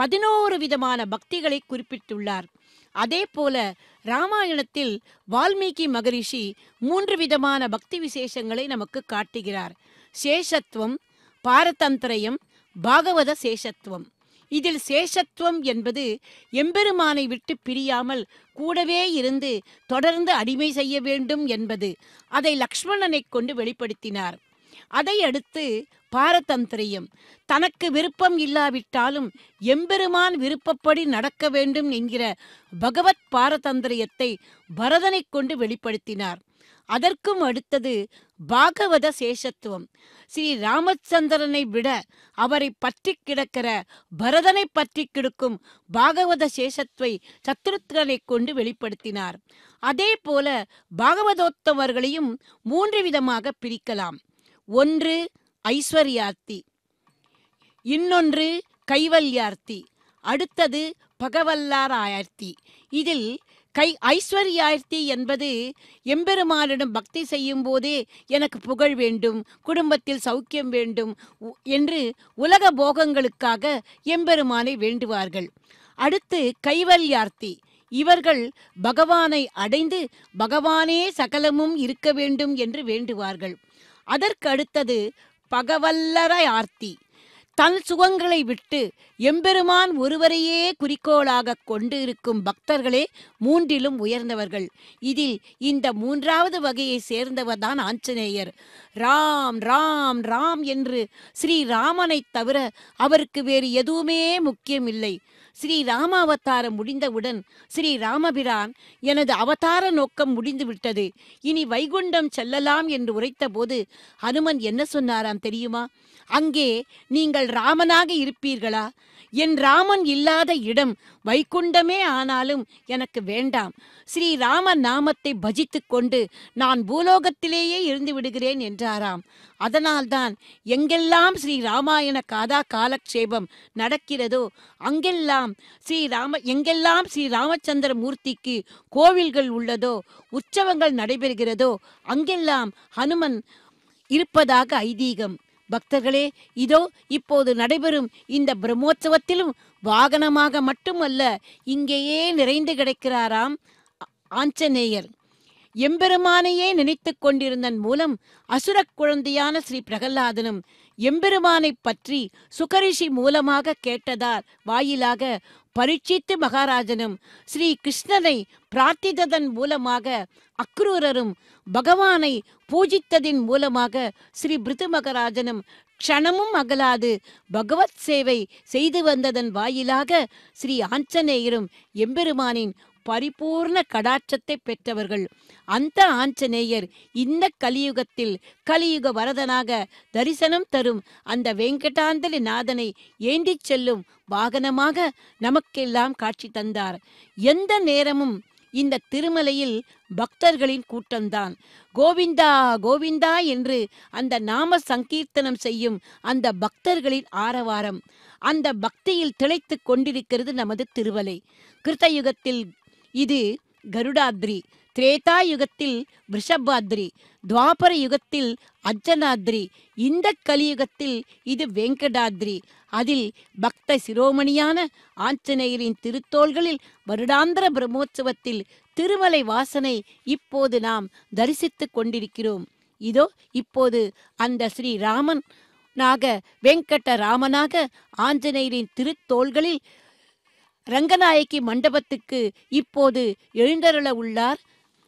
11 விதமான பக்திகளை குறிப்பிட்டுள்ளார். அதே போல ராமாயணத்தில் வால்மீகி மகரிஷி 3 விதமான பக்தி விசேஷங்களை நமக்கு காட்டுகிறார். சேஷத்துவம், பாரதந்திரயம், பாகவத சேஷத்துவம். இதில் சேஷத்துவம் என்பது எம்பெருமானை விட்டு பிரியாமல் கூடவே இருந்து தொடர்ந்து அடிமை செய்ய வேண்டும் என்பது. அதை லக்ஷ்மணனை கொண்டு வெளிப்படுத்தினார். அதை அடுத்து பாரதந்திரியம், தனக்கு விருப்பம் இல்லாவிட்டாலும் எம்பெருமான் விருப்பப்படி நடக்க வேண்டும் என்கிற பகவத் பாரதந்திரியத்தை பரதனை கொண்டு வெளிப்படுத்தினார். அதற்கும் அடுத்தது பாகவத சேஷத்துவம். ஸ்ரீ ராமச்சந்திரனை விட அவரை பற்றி கிடக்கிற பரதனை பற்றி கிடக்கும் பாகவத சேஷத்துவை சத்ருத்ரனை கொண்டு வெளிப்படுத்தினார். அதே போல பாகவதோத்தவர்களையும் 3 விதமாக பிரிக்கலாம். ஒன்று ஐஸ்வர்யார்த்தி, இன்னொன்று கைவல்யார்த்தி, அடுத்தது பகவல்லாராயர்த்தி. இதில் ஐஸ்வர்யார்த்தி என்பது எம்பெருமானிடம் பக்தி செய்யும் போதே எனக்கு புகழ் வேண்டும், குடும்பத்தில் சௌக்கியம் வேண்டும் என்று உலக போகங்களுக்காக எம்பெருமானை வேண்டுவார்கள். அடுத்து கைவல்யார்த்தி, இவர்கள் பகவானை அடைந்து பகவானே சகலமும் இருக்க வேண்டும் என்று வேண்டுவார்கள். அதற்கு அடுத்தது பகவல்லரார்த்தி, தன் சுகங்களை விட்டு எம்பெருமான் ஒருவரையே குறிக்கோளாக கொண்டு இருக்கும் பக்தர்களே 3லும் உயர்ந்தவர்கள். இதில் இந்த 3வது வகையை சேர்ந்தவர்தான் ஆஞ்சநேயர். ராம் ராம் ராம் என்று ஸ்ரீராமனை தவிர அவருக்கு வேறு எதுவுமே முக்கியமில்லை. ஸ்ரீ ராமாவதாரம் முடிந்தவுடன் ஸ்ரீ ராமபிரான், எனது அவதார நோக்கம் முடிந்துவிட்டது, இனி வைகுண்டம் செல்லலாம் என்று உரைத்த போது ஹனுமன் என்ன சொன்னாராம் தெரியுமா? அங்கே நீங்கள் ராமனாக இருப்பீர்களா? என் ராமன் இல்லாத இடம் வைகுண்டமே ஆனாலும் எனக்கு வேண்டாம். ஸ்ரீராம நாமத்தை பஜித்து கொண்டு நான் பூலோகத்திலேயே இருந்து விடுகிறேன் என்றாராம். அதனால்தான் எங்கெல்லாம் ஸ்ரீ ராமாயண காதா காலக்ஷேபம் நடக்கிறதோ எங்கெல்லாம் ஸ்ரீ ராமச்சந்திர மூர்த்திக்கு கோவில்கள் உள்ளதோ, உற்சவங்கள் நடைபெறுகிறதோ, அங்கெல்லாம் ஹனுமன் இருப்பதாக ஐதீகம். பக்தர்களே, இதோ இப்போது நடைபெறும் இந்த பிரம்மோற்சவத்திலும் வாகனமாக மட்டுமல்ல, இங்கேயே நிறைந்து கிடக்கிறாராம் ஆஞ்சநேயர். எம்பெருமானையே நினைத்துக் கொண்டிருந்தன் மூலம் அசுரக் குழந்தையான ஸ்ரீ பிரகலாதனும் எம்பெருமானை பற்றி சுகரிஷி மூலமாக கேட்டதார் வாயிலாக பரீட்சித்து மகாராஜனும் ஸ்ரீ கிருஷ்ணனை பிரார்த்தித்ததன் மூலமாக அக்ரூரரும் பகவானை பூஜித்ததின் மூலமாக ஸ்ரீ பிருது மகாராஜனும் க்ஷணமும் அகலாது பகவத் சேவை செய்து வந்ததன் வாயிலாக ஸ்ரீ ஆஞ்சநேயரும் எம்பெருமானின் பரிபூர்ண கடாட்சத்தை பெற்றவர்கள். அந்த ஆஞ்சநேயர் இந்த கலியுகத்தில் கலியுக வரதனாக தரிசனம் தரும் அந்த வெங்கடாந்தலி நாதனை ஏந்திச் செல்லும் வாகனமாக நமக்கெல்லாம் காட்சி தந்தார். எந்த நேரமும் இந்த திருமலையில் பக்தர்களின் கூட்டம்தான். கோவிந்தா கோவிந்தா என்று அந்த நாம சங்கீர்த்தனம் செய்யும் அந்த பக்தர்களின் ஆரவாரம். அந்த பக்தியில் திளைத்து கொண்டிருக்கிறது நமது திருமலை. கிருத்தயுகத்தில் இது கருடாத்ரி, திரேதா யுகத்தில் விஷபாத்ரி, துவாபர யுகத்தில் அர்ஜனாத்ரி, இந்த கலியுகத்தில் இது வெங்கடாத்ரி. அதில் பக்த சிரோமணியான ஆஞ்சநேயரின் திருத்தோள்களில் வருடாந்திர பிரம்மோற்சவத்தில் திருமலை வாசனை இப்போது நாம் தரிசித்துக் கொண்டிருக்கிறோம். இதோ இப்போது அந்த ஸ்ரீராமனாக வெங்கட ராமனாக ஆஞ்சநேயரின் திருத்தோள்களில் ரங்கநாயகி மண்டபத்துக்கு இப்போது எழுந்தருள உள்ளார்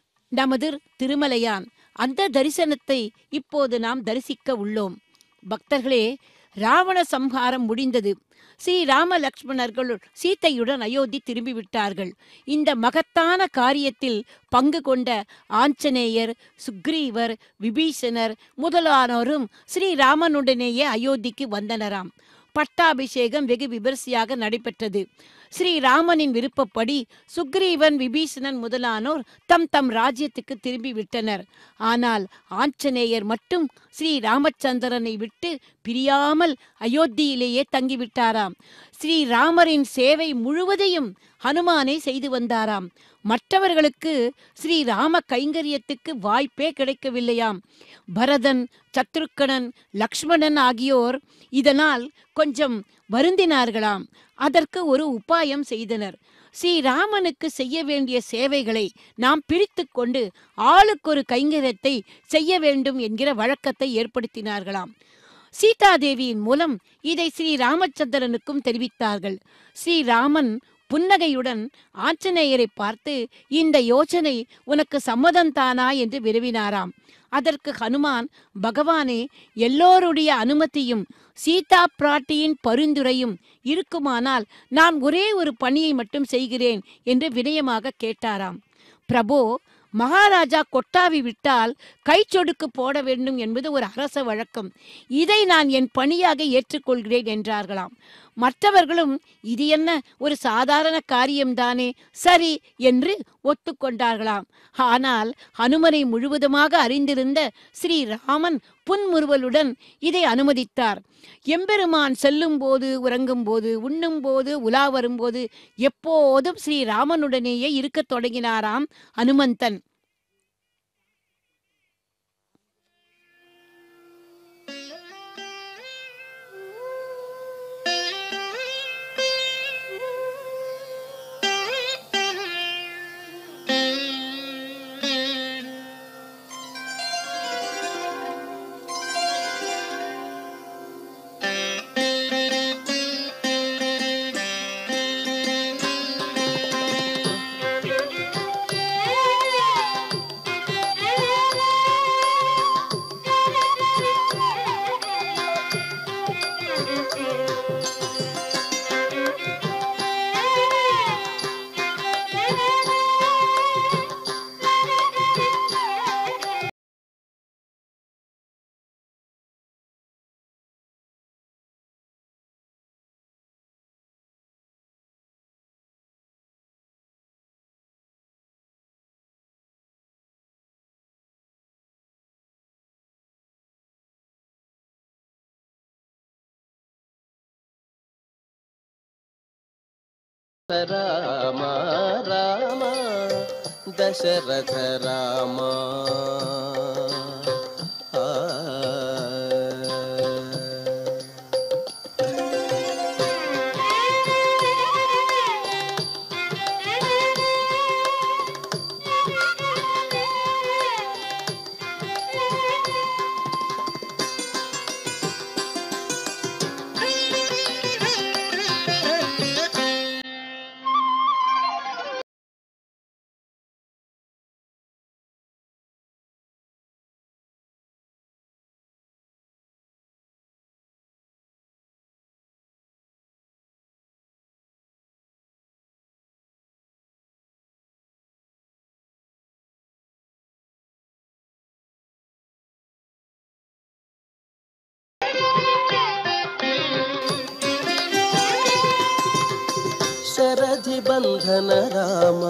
நமது திருமலையான். அந்த தரிசனத்தை இப்போது நாம் தரிசிக்க உள்ளோம். பக்தர்களே, ராவண சம்ஹாரம் முடிந்தது. ஸ்ரீராம லக்ஷ்மணர்கள் சீத்தையுடன் அயோத்தி திரும்பிவிட்டார்கள். இந்த மகத்தான காரியத்தில் பங்கு கொண்ட ஆஞ்சநேயர், சுக்ரீவர், விபீஷணர் முதலானோரும் ஸ்ரீராமனுடனேயே அயோத்திக்கு வந்தனராம். பட்டாபிஷேகம் வெகு விமரிசையாக நடைபெற்றது. ஸ்ரீராமனின் விருப்பப்படி சுக்ரீவன், விபீஷணன் முதலானோர் தம் தம் ராஜ்யத்துக்கு திரும்பி விட்டனர். ஆனால் ஆஞ்சநேயர் மட்டும் ஸ்ரீ ராமச்சந்திரனை விட்டு பிரியாமல் அயோத்தியிலேயே தங்கிவிட்டாராம். ஸ்ரீராமரின் சேவை முழுவதையும் ஹனுமானே செய்து வந்தாராம். மற்றவர்களுக்கு ஸ்ரீராம கைங்கரியத்துக்கு வாய்ப்பே கிடைக்கவில்லையாம். பரதன், சத்ருக்கணன், லக்ஷ்மணன் ஆகியோர் இதனால் கொஞ்சம் வருந்தினார்களாம். அதற்கு ஒரு உபாயம் செய்தனர். ஸ்ரீராமனுக்கு செய்ய வேண்டிய சேவைகளை நாம் பிரித்து கொண்டு ஆளுக்கு ஒரு கைங்கரியத்தை செய்ய வேண்டும் என்கிற வழக்கத்தை ஏற்படுத்தினார்களாம். சீதாதேவியின் மூலம் இதை ஸ்ரீ ராமச்சந்திரனுக்கும் தெரிவித்தார்கள். ஸ்ரீராமன் புன்னகையுடன் ஆஞ்சநேயரை பார்த்து, இந்த யோசனை உனக்கு சம்மதம்தானா என்று வினவினாராம். அதற்கு ஹனுமான், பகவானே, எல்லோருடைய அனுமதியும் சீதா பிராட்டியின் பரிந்துரையும் இருக்குமானால் நான் ஒரே ஒரு பணியை மட்டும் செய்கிறேன் என்று வினயமாக கேட்டாராம். பிரபோ, மகாராஜா கொட்டாவி விட்டால் கை சொடுக்கு போட வேண்டும் என்பது ஒரு அரச வழக்கம். இதை நான் என் பணியாக ஏற்றுக்கொள்கிறேன் என்றார்களாம். மற்றவர்களும் இது என்ன ஒரு சாதாரண காரியம்தானே, சரி என்று ஒத்துக்கொண்டார்களாம். ஆனால் ஹனுமனை முழுவதுமாக அறிந்திருந்த ஸ்ரீராமன் புன்முறுவலுடன் இதை அனுமதித்தார். எம்பெருமான் செல்லும் போது, உறங்கும் போது, உண்ணும் போது, உலா வரும்போது எப்போதும் ஸ்ரீராமனுடனேயே இருக்கத் தொடங்கினாராம் ஹனுமந்தன். రామ రామ దశరథ రామ शरधि बंधन रामा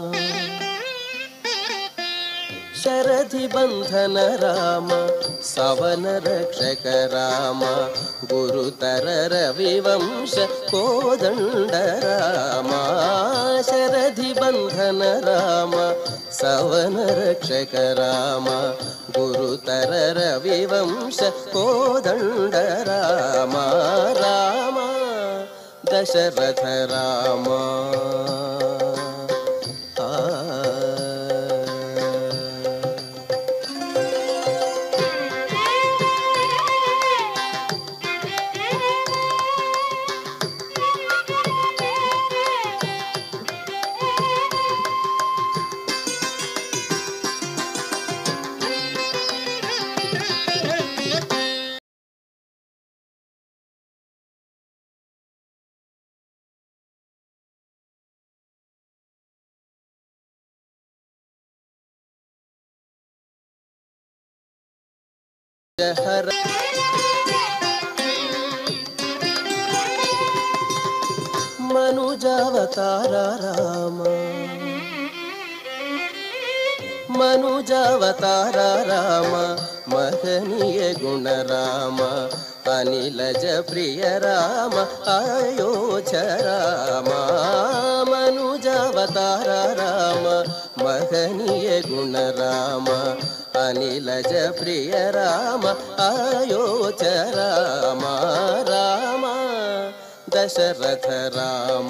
शरधि बंधन राम सवन रक्षक राम गुरुतर रविवंश कोदंड राम शरधि बंधन राम सवन रक्षक राम गुरुतर रविवंश कोदंड राम राम दशरथ राम हर मनुजावतार राम मनुजावतार राम महनीय गुण राम अनिलज प्रिय राम अयोच राम मनुजावतार राम महनीय गुण राम अनिलज प्रिय राम अयोच राम राम दशरथ राम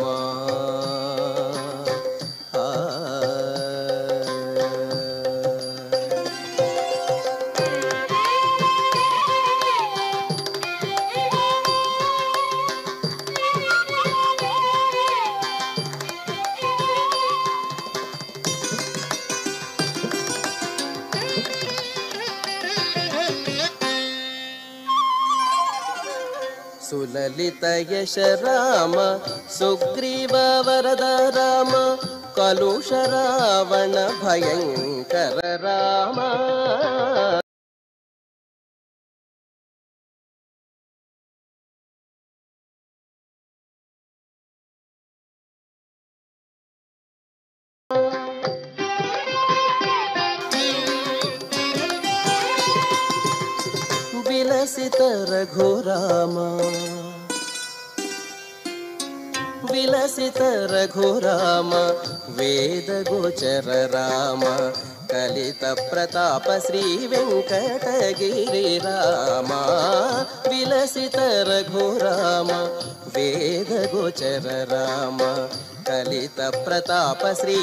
सुललित यश राम सुग्रीव वरद राम कलुष रावण भयंकर राम विलसित रघुराम विलसित रघुराम वेद गोचर राम कलित प्रताप श्री वेंकटगिरि राम विलसित रघुराम वेद गोचर राम कलित प्रताप श्री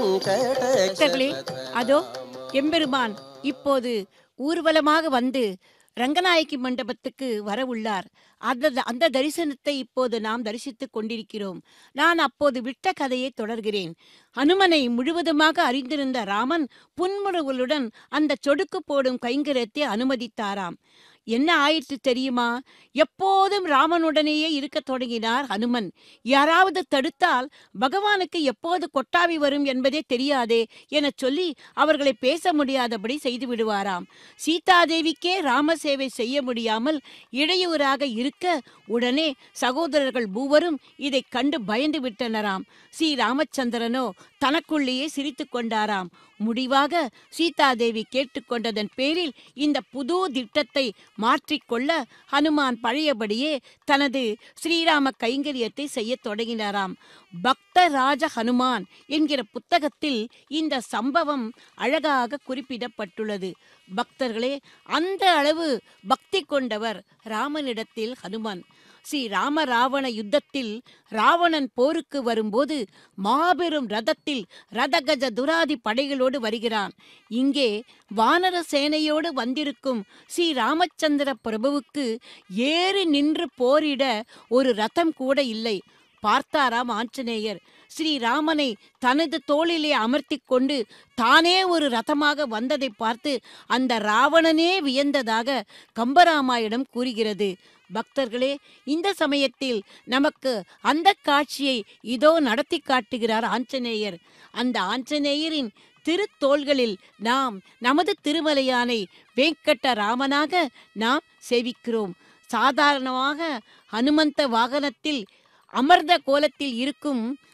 वेंकटगिरि அதோ எம்பெருமான் இப்போது ஊர்வலமாக வந்து ரங்கநாயகி மண்டபத்துக்கு வர உள்ளார். அந்த தரிசனத்தை இப்போது நாம் தரிசித்துக் கொண்டிருக்கிறோம். நான் அப்போது விட்ட கதையை தொடர்கிறேன். அனுமனை முழுவதுமாக அறிந்திருந்த ராமன் புன்முறுவலுடன் அந்த சொடுக்கு போடும் கைங்கரியத்தை அனுமதித்தாராம். என்ன ஆயிற்று தெரியுமா? எப்போதும் ராமனுடனேயே இருக்க தொடங்கினார் ஹனுமன். யாராவது தடுத்தால் பகவானுக்கு எப்போது கொட்டாவி வரும் என்பதே தெரியாதே என சொல்லி அவர்களை பேச முடியாதபடி செய்து விடுவாராம். சீதாதேவிக்கே ராம சேவை செய்ய முடியாமல் இடையூறாக இருக்க உடனே சகோதரர்கள் மூவரும் இதை கண்டு பயந்து விட்டனராம். ஸ்ரீ ராமச்சந்திரனோ தனக்குள்ளேயே சிரித்து கொண்டாராம். முடிவாக சீதாதேவி கேட்டுக்கொண்டதன் பேரில் இந்த புது திட்டத்தை மாற்றிக்கொள்ள ஹனுமான் பழையபடியே தனது ஸ்ரீராம கைங்கரியத்தை செய்ய தொடங்கினாராம். பக்தராஜ ஹனுமான் என்கிற புத்தகத்தில் இந்த சம்பவம் அழகாக குறிப்பிடப்பட்டுள்ளது. பக்தர்களே, அந்த அளவு பக்தி கொண்டவர் ராமனிடத்தில் ஹனுமான். ஸ்ரீ ராம ராவண யுத்தத்தில் ராவணன் போருக்கு வரும்போது மாபெரும் ரதத்தில் ரதகஜ துராதி படைகளோடு வருகிறான். இங்கே வானர சேனையோடு வந்திருக்கும் ஸ்ரீ ராமச்சந்திர பிரபுவுக்கு ஏறி நின்று போரிட ஒரு ரதம் கூட இல்லை. பார்த்தாராம் ஆஞ்சநேயர். ஸ்ரீராமனை தனது தோளிலே அமர்த்தி கொண்டு தானே ஒரு ரதமாக வந்ததை பார்த்து அந்த ராவணனே வியந்ததாக கம்பராமாயணம் கூறுகிறது. பக்தர்களே, இந்த சமயத்தில் நமக்கு அந்த காட்சியை இதோ நடத்தி காட்டுகிறார் ஆஞ்சநேயர். அந்த ஆஞ்சநேயரின் திருத்தோள்களில் நாம் நமது திருமலையானை வெங்கட்ட ராமனாக நாம் சேவிக்கிறோம். சாதாரணமாக ஹனுமந்த வாகனத்தில் அமர்ந்த கோலத்தில் இருக்கும்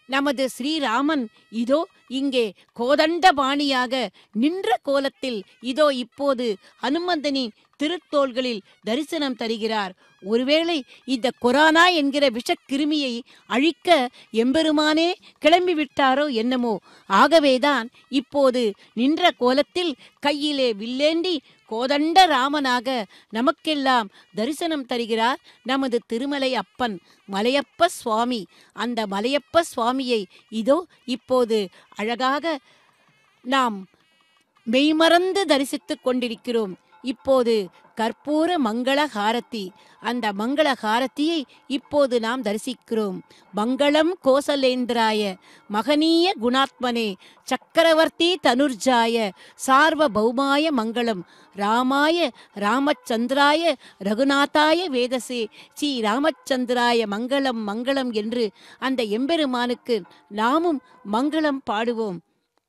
நமது ஸ்ரீராமன் இதோ இங்கே கோதண்டபாணியாக நின்ற கோலத்தில் இதோ இப்போது ஹனுமந்தனின் திருத்தோள்களில் தரிசனம் தருகிறார். ஒருவேளை இந்த கொரோனா என்கிற விஷக்கிருமியை அழிக்க எம்பெருமானே கிளம்பிவிட்டாரோ என்னமோ. ஆகவேதான் இப்போது நின்ற கோலத்தில் கையிலே வில்லேந்தி கோதண்ட ராமனாக நமக்கெல்லாம் தரிசனம் தருகிறார் நமது திருமலை அப்பன் மலையப்ப சுவாமி. அந்த மலையப்ப சுவாமியை இதோ இப்போது அழகாக நாம் மெய்மறந்து தரிசித்துக் கொண்டிருக்கிறோம். இப்போது கற்பூர மங்கள ஹாரத்தி, அந்த மங்கள ஹாரத்தியை இப்போது நாம் தரிசிக்கிறோம். மங்களம் கோசலேந்திராய மகனீய குணாத்மனே சக்கரவர்த்தி தனுர்ஜாய சார்வபௌமாய மங்களம் ராமாய ராமச்சந்திராய ரகுநாதாய வேதசே ஸ்ரீ ராமச்சந்திராய மங்களம் மங்களம் என்று அந்த எம்பெருமானுக்கு நாமும் மங்களம் பாடுவோம்.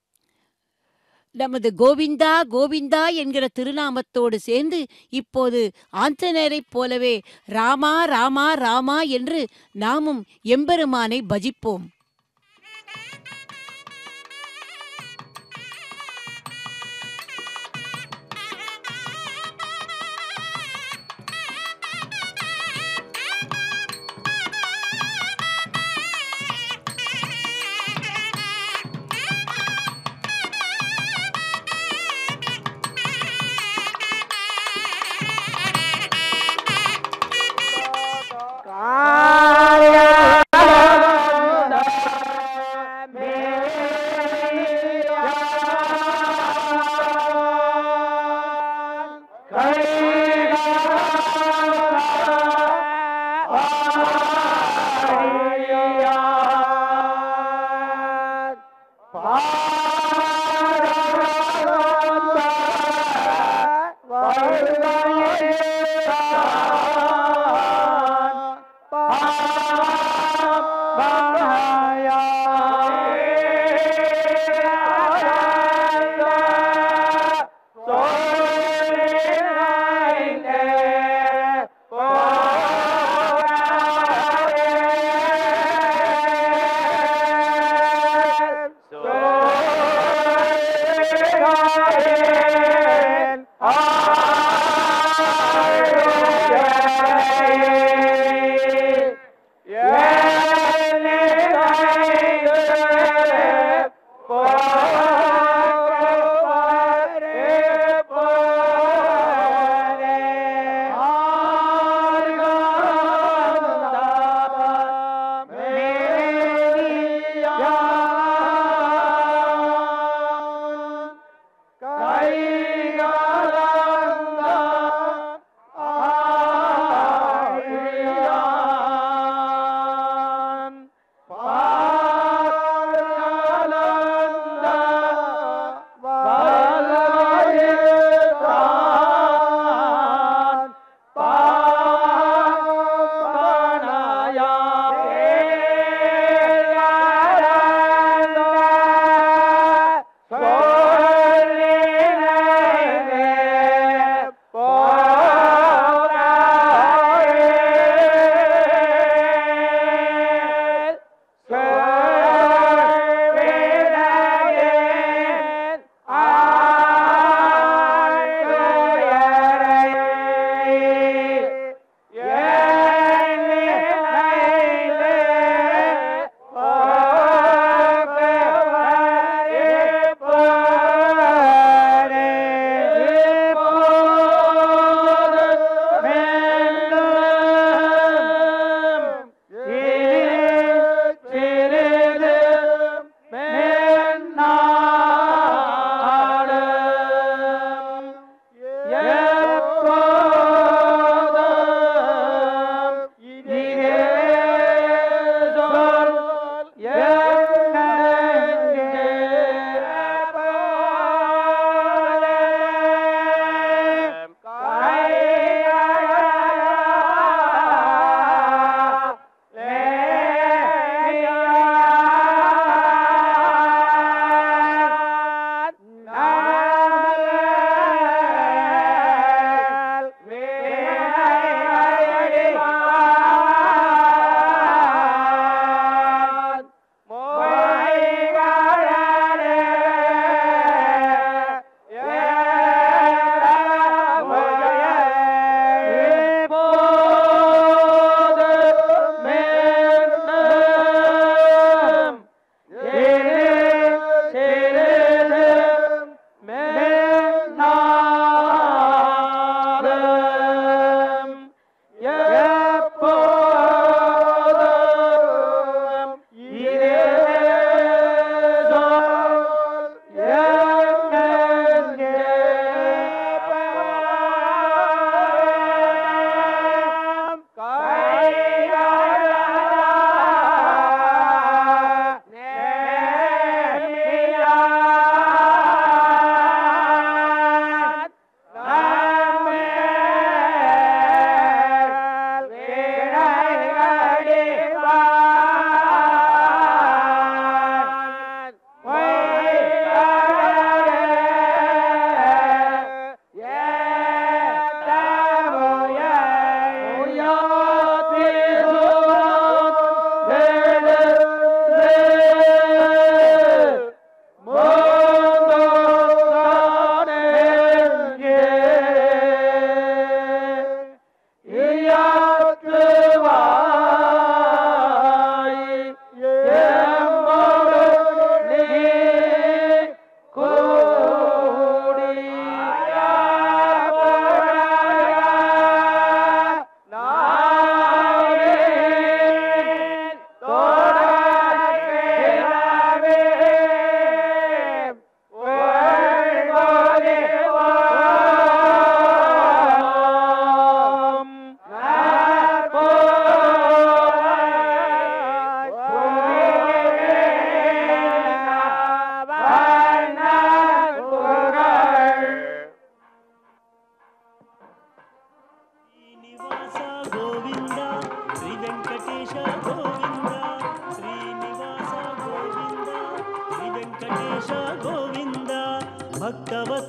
நமது கோவிந்தா கோவிந்தா என்கிற திருநாமத்தோடு சேர்ந்து இப்போது ஆஞ்சநேயரைப் போலவே ராமா ராமா ராமா என்று நாமும் எம்பெருமானை பஜிப்போம்.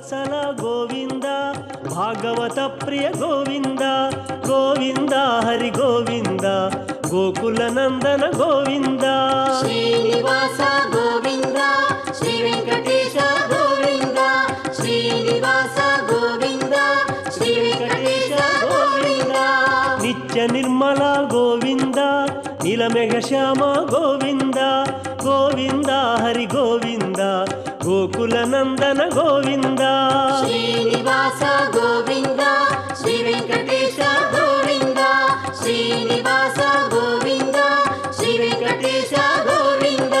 ವತ್ಸಲ ಗೋವಿಂದ ಭಾಗವತ ಪ್ರಿಯ ಗೋವಿಂದ ಗೋವಿಂದ ಹರಿ ಗೋವಿಂದ ಗೋಕುಲ ನಂದನ ಗೋವಿಂದ ಶ್ರೀನಿವಾಸ ಗೋವಿಂದ ಶ್ರೀ ವೆಂಕಟೇಶ ಗೋವಿಂದ ಶ್ರೀನಿವಾಸ ಗೋವಿಂದ ಶ್ರೀ ವೆಂಕಟೇಶ ಗೋವಿಂದ ನಿತ್ಯ ನಿರ್ಮಲ ಗೋವಿಂದ ನೀಲಮೇಘ ಶ್ಯಾಮ ಗೋವಿಂದ ಗೋವಿಂದ ಹರಿ ಗೋವಿಂದ ಗೋಕುಲ ನಂದನ ಗೋವಿಂದ ಶ್ರೀನಿವಾಸ ಗೋವಿಂದ ಶ್ರೀ ವೆಂಕಟೇಶ ಗೋವಿಂದ ಶ್ರೀನಿವಾಸ ಗೋವಿಂದ ಶ್ರೀ ವೆಂಕಟೇಶ ಗೋವಿಂದ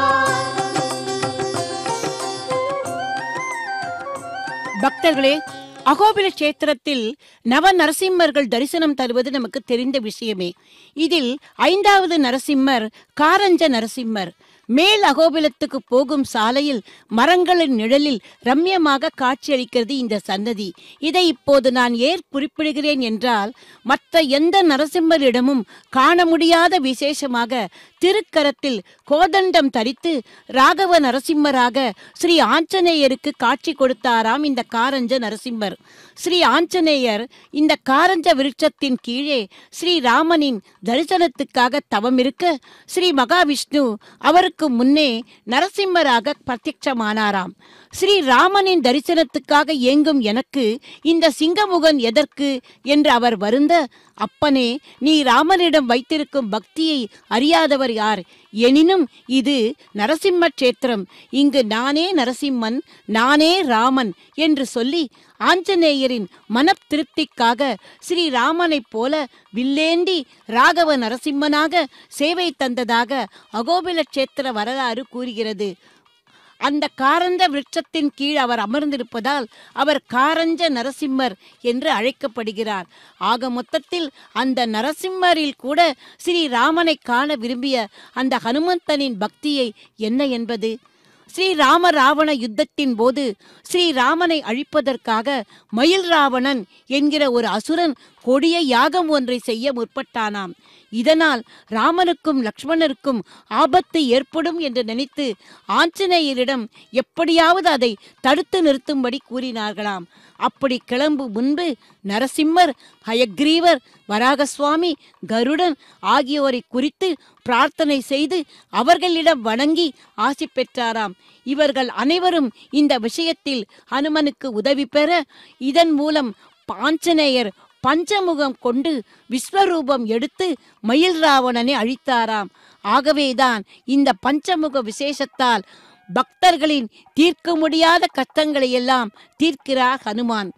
பக்தர்களே, அகோபில கஷேத்திரத்தில் நவ நரசிம்மர்கள் தரிசனம் தருவது நமக்கு தெரிந்த விஷயமே. இதில் 5வது நரசிம்மர் காரஞ்ச நரசிம்மர். மேல் அகோபிலத்துக்கு போகும் சாலையில் மரங்களின் நிழலில் ரம்யமாக காட்சியளிக்கிறது இந்த சன்னதி. இதை இப்போது நான் ஏன் குறிப்பிடுகிறேன் என்றால், மற்ற எந்த நரசிம்மரிடமும் காண முடியாத விசேஷமாக திருக்கரத்தில் கோதண்டம் தரித்து ராகவ நரசிம்மராக ஸ்ரீ ஆஞ்சநேயருக்கு காட்சி கொடுத்தாராம் இந்த காரஞ்ச நரசிம்மர். ஸ்ரீ ஆஞ்சநேயர் இந்த காரஞ்ச விருட்சத்தின் கீழே ஸ்ரீராமனின் தரிசனத்துக்காக தவமிருக்க, ஸ்ரீ மகாவிஷ்ணு அவருக்கு முன்னே நரசிம்மராக பிரத்யட்சமானாராம். ஸ்ரீராமனின் தரிசனத்துக்காக ஏங்கும் எனக்கு இந்த சிங்கமுகன் எதற்கு என்று அவர் வருந்த, அப்பனே, நீ ராமனிடம் வைத்திருக்கும் பக்தியை அறியாதவர் யார்? எனினும் இது நரசிம்ம கஷேத்திரம், இங்கு நானே நரசிம்மன், நானே ராமன் என்று சொல்லி ஆஞ்சநேயரின் மன திருப்திக்காக ஸ்ரீராமனைப் போல வில்லேந்தி ராகவ நரசிம்மனாக சேவை தந்ததாக அகோபில கஷேத்திர வரலாறு கூறுகிறது. அந்த காரஞ்ச விருட்சத்தின் கீழ் அவர் அமர்ந்திருப்பதால் அவர் காரஞ்ச நரசிம்மர் என்று அழைக்கப்படுகிறார். ஆக மொத்தத்தில் அந்த நரசிம்மரில் கூட ஸ்ரீராமனை காண விரும்பிய அந்த ஹனுமந்தனின் பக்தியை என்ன என்பது? ஸ்ரீராம ராவண யுத்தத்தின் போது ஸ்ரீராமனை அழிப்பதற்காக மயில் ராவணன் என்கிற ஒரு அசுரன் கொடிய யாகம் ஒன்றை செய்ய முற்பட்டானாம். இதனால் ராமனுக்கும் லக்ஷ்மணருக்கும் ஆபத்து ஏற்படும் என்று நினைத்து ஆஞ்சநேயரிடம் எப்படியாவது அதை தடுத்து நிறுத்தும்படி கூறினார்களாம். அப்படி கிளம்பும் முன்பு நரசிம்மர், ஹயக்ரீவர், வராகசுவாமி, கருடன் ஆகியோரை குறித்து பிரார்த்தனை செய்து அவர்களிடம் வணங்கி ஆசி பெற்றாராம். இவர்கள் அனைவரும் இந்த விஷயத்தில் ஹனுமனுக்கு உதவி பெற, இதன் மூலம் ஆஞ்சநேயர் பஞ்சமுகம் கொண்டு விஸ்வரூபம் எடுத்து மயில் ராவணனை அழித்தாராம். ஆகவேதான் இந்த பஞ்சமுக விசேஷத்தால் பக்தர்களின் தீர்க்க முடியாத கஷ்டங்களை எல்லாம் தீர்க்கிறார் ஹனுமான்.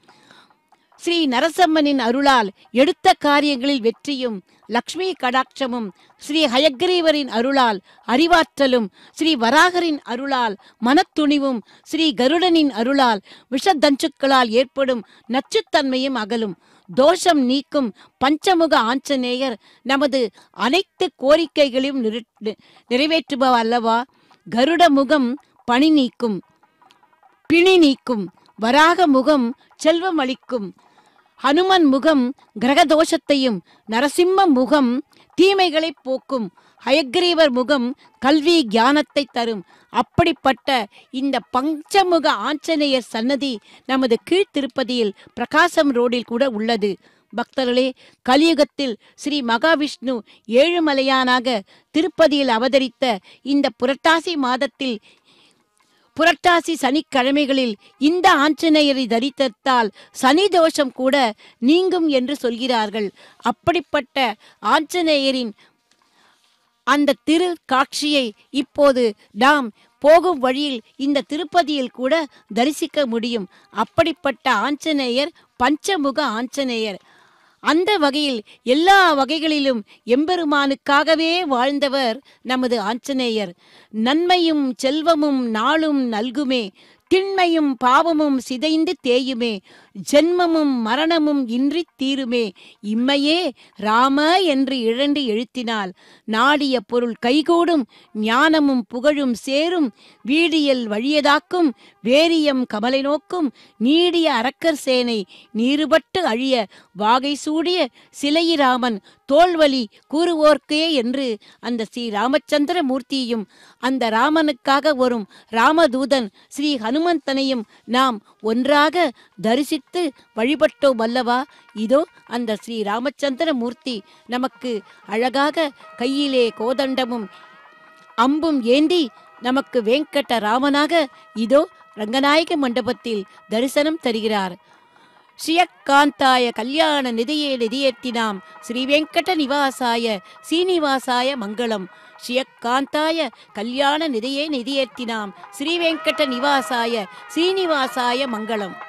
ஸ்ரீ நரசிம்மனின் அருளால் எடுத்த காரியங்களில் வெற்றியும் லக்ஷ்மி கடாட்சமும், ஸ்ரீ ஹயக்ரீவரின் அருளால் அறிவாற்றலும், ஸ்ரீ வராகரின் அருளால் மனத்துணிவும், ஸ்ரீ கருடனின் அருளால் விஷதஞ்சுக்களால் ஏற்படும் நச்சுத்தன்மையும் அகலும். தோஷம் நீக்கும் பஞ்சமுக ஆஞ்சநேயர் நமது அனைத்து கோரிக்கைகளையும் நிறைவேற்றுபவர் அல்லவா? கருட முகம் பணி நீக்கும், பிணி நீக்கும். வராக முகம் செல்வம் அளிக்கும். ஹனுமன் முகம் கிரகதோஷத்தையும், நரசிம்ம முகம் தீமைகளை போக்கும். ஹயக்ரீவர் முகம் கல்வி ஞானத்தை தரும். அப்படிப்பட்ட இந்த பஞ்சமுக ஆஞ்சநேயர் சன்னதி நமது கீழ்த்திருப்பதியில் பிரகாசம் ரோடில் கூட உள்ளது. பக்தர்களே, கலியுகத்தில் ஸ்ரீ மகாவிஷ்ணு ஏழுமலையானாக திருப்பதியில் அவதரித்த இந்த புரட்டாசி மாதத்தில் புரட்டாசி சனிக்கிழமைகளில் இந்த ஆஞ்சநேயரை தரித்தால் சனி தோஷம் கூட நீங்கும் என்று சொல்கிறார்கள். அப்படிப்பட்ட ஆஞ்சநேயரின் அந்த திரு காட்சியை இப்போது நாம் போகும் வழியில் இந்த திருப்பதியில் கூட தரிசிக்க முடியும். அப்படிப்பட்ட ஆஞ்சநேயர் பஞ்சமுக ஆஞ்சநேயர். அந்த வகையில் எல்லா வகைகளிலும் எம்பெருமானுக்காகவே வாழ்ந்தவர் நமது ஆஞ்சநேயர். நன்மையும் செல்வமும் நாளும் நல்குமே, திண்மையும் பாவமும் சிதைந்து தேயுமே, ஜென்மமும் மரணமும் இன்றி தீருமே, இம்மையே ராம என்று இழந்து எழுத்தினால் நாடிய பொருள் கைகூடும், ஞானமும் புகழும் சேரும், வீடியல் வழியதாக்கும், வேரியம் கமலை நோக்கும் நீடிய அரக்கர் சேனை நீருபட்டு அழிய வாகை சூடிய சிலையிராமன் தோல்வலி கூறுவோர்க்கே என்று அந்த ஸ்ரீ ராமச்சந்திர மூர்த்தியையும் அந்த ராமனுக்காக வரும் ராமதூதன் ஸ்ரீ ஹனுமந்தனையும் நாம் ஒன்றாக தரிசித்து வழிபட்டோம் அல்லவா? இதோ அந்த ஸ்ரீ ராமச்சந்திர மூர்த்தி நமக்கு அழகாக கையிலே கோதண்டமும் அம்பும் ஏந்தி நமக்கு வெங்கட ராமனாக இதோ ரங்கநாயக மண்டபத்தில் தரிசனம் தருகிறார். ஸ்ரீயக்காந்தாய கல்யாண நிதியே நிதியேத்தினாம் ஸ்ரீ வெங்கட நிவாசாய சீனிவாசாய மங்களம். ஸ்ரீயக்காந்தாய கல்யாண நிதியே நிதியேத்தினாம் ஸ்ரீ வெங்கட நிவாசாய சீனிவாசாய மங்களம்.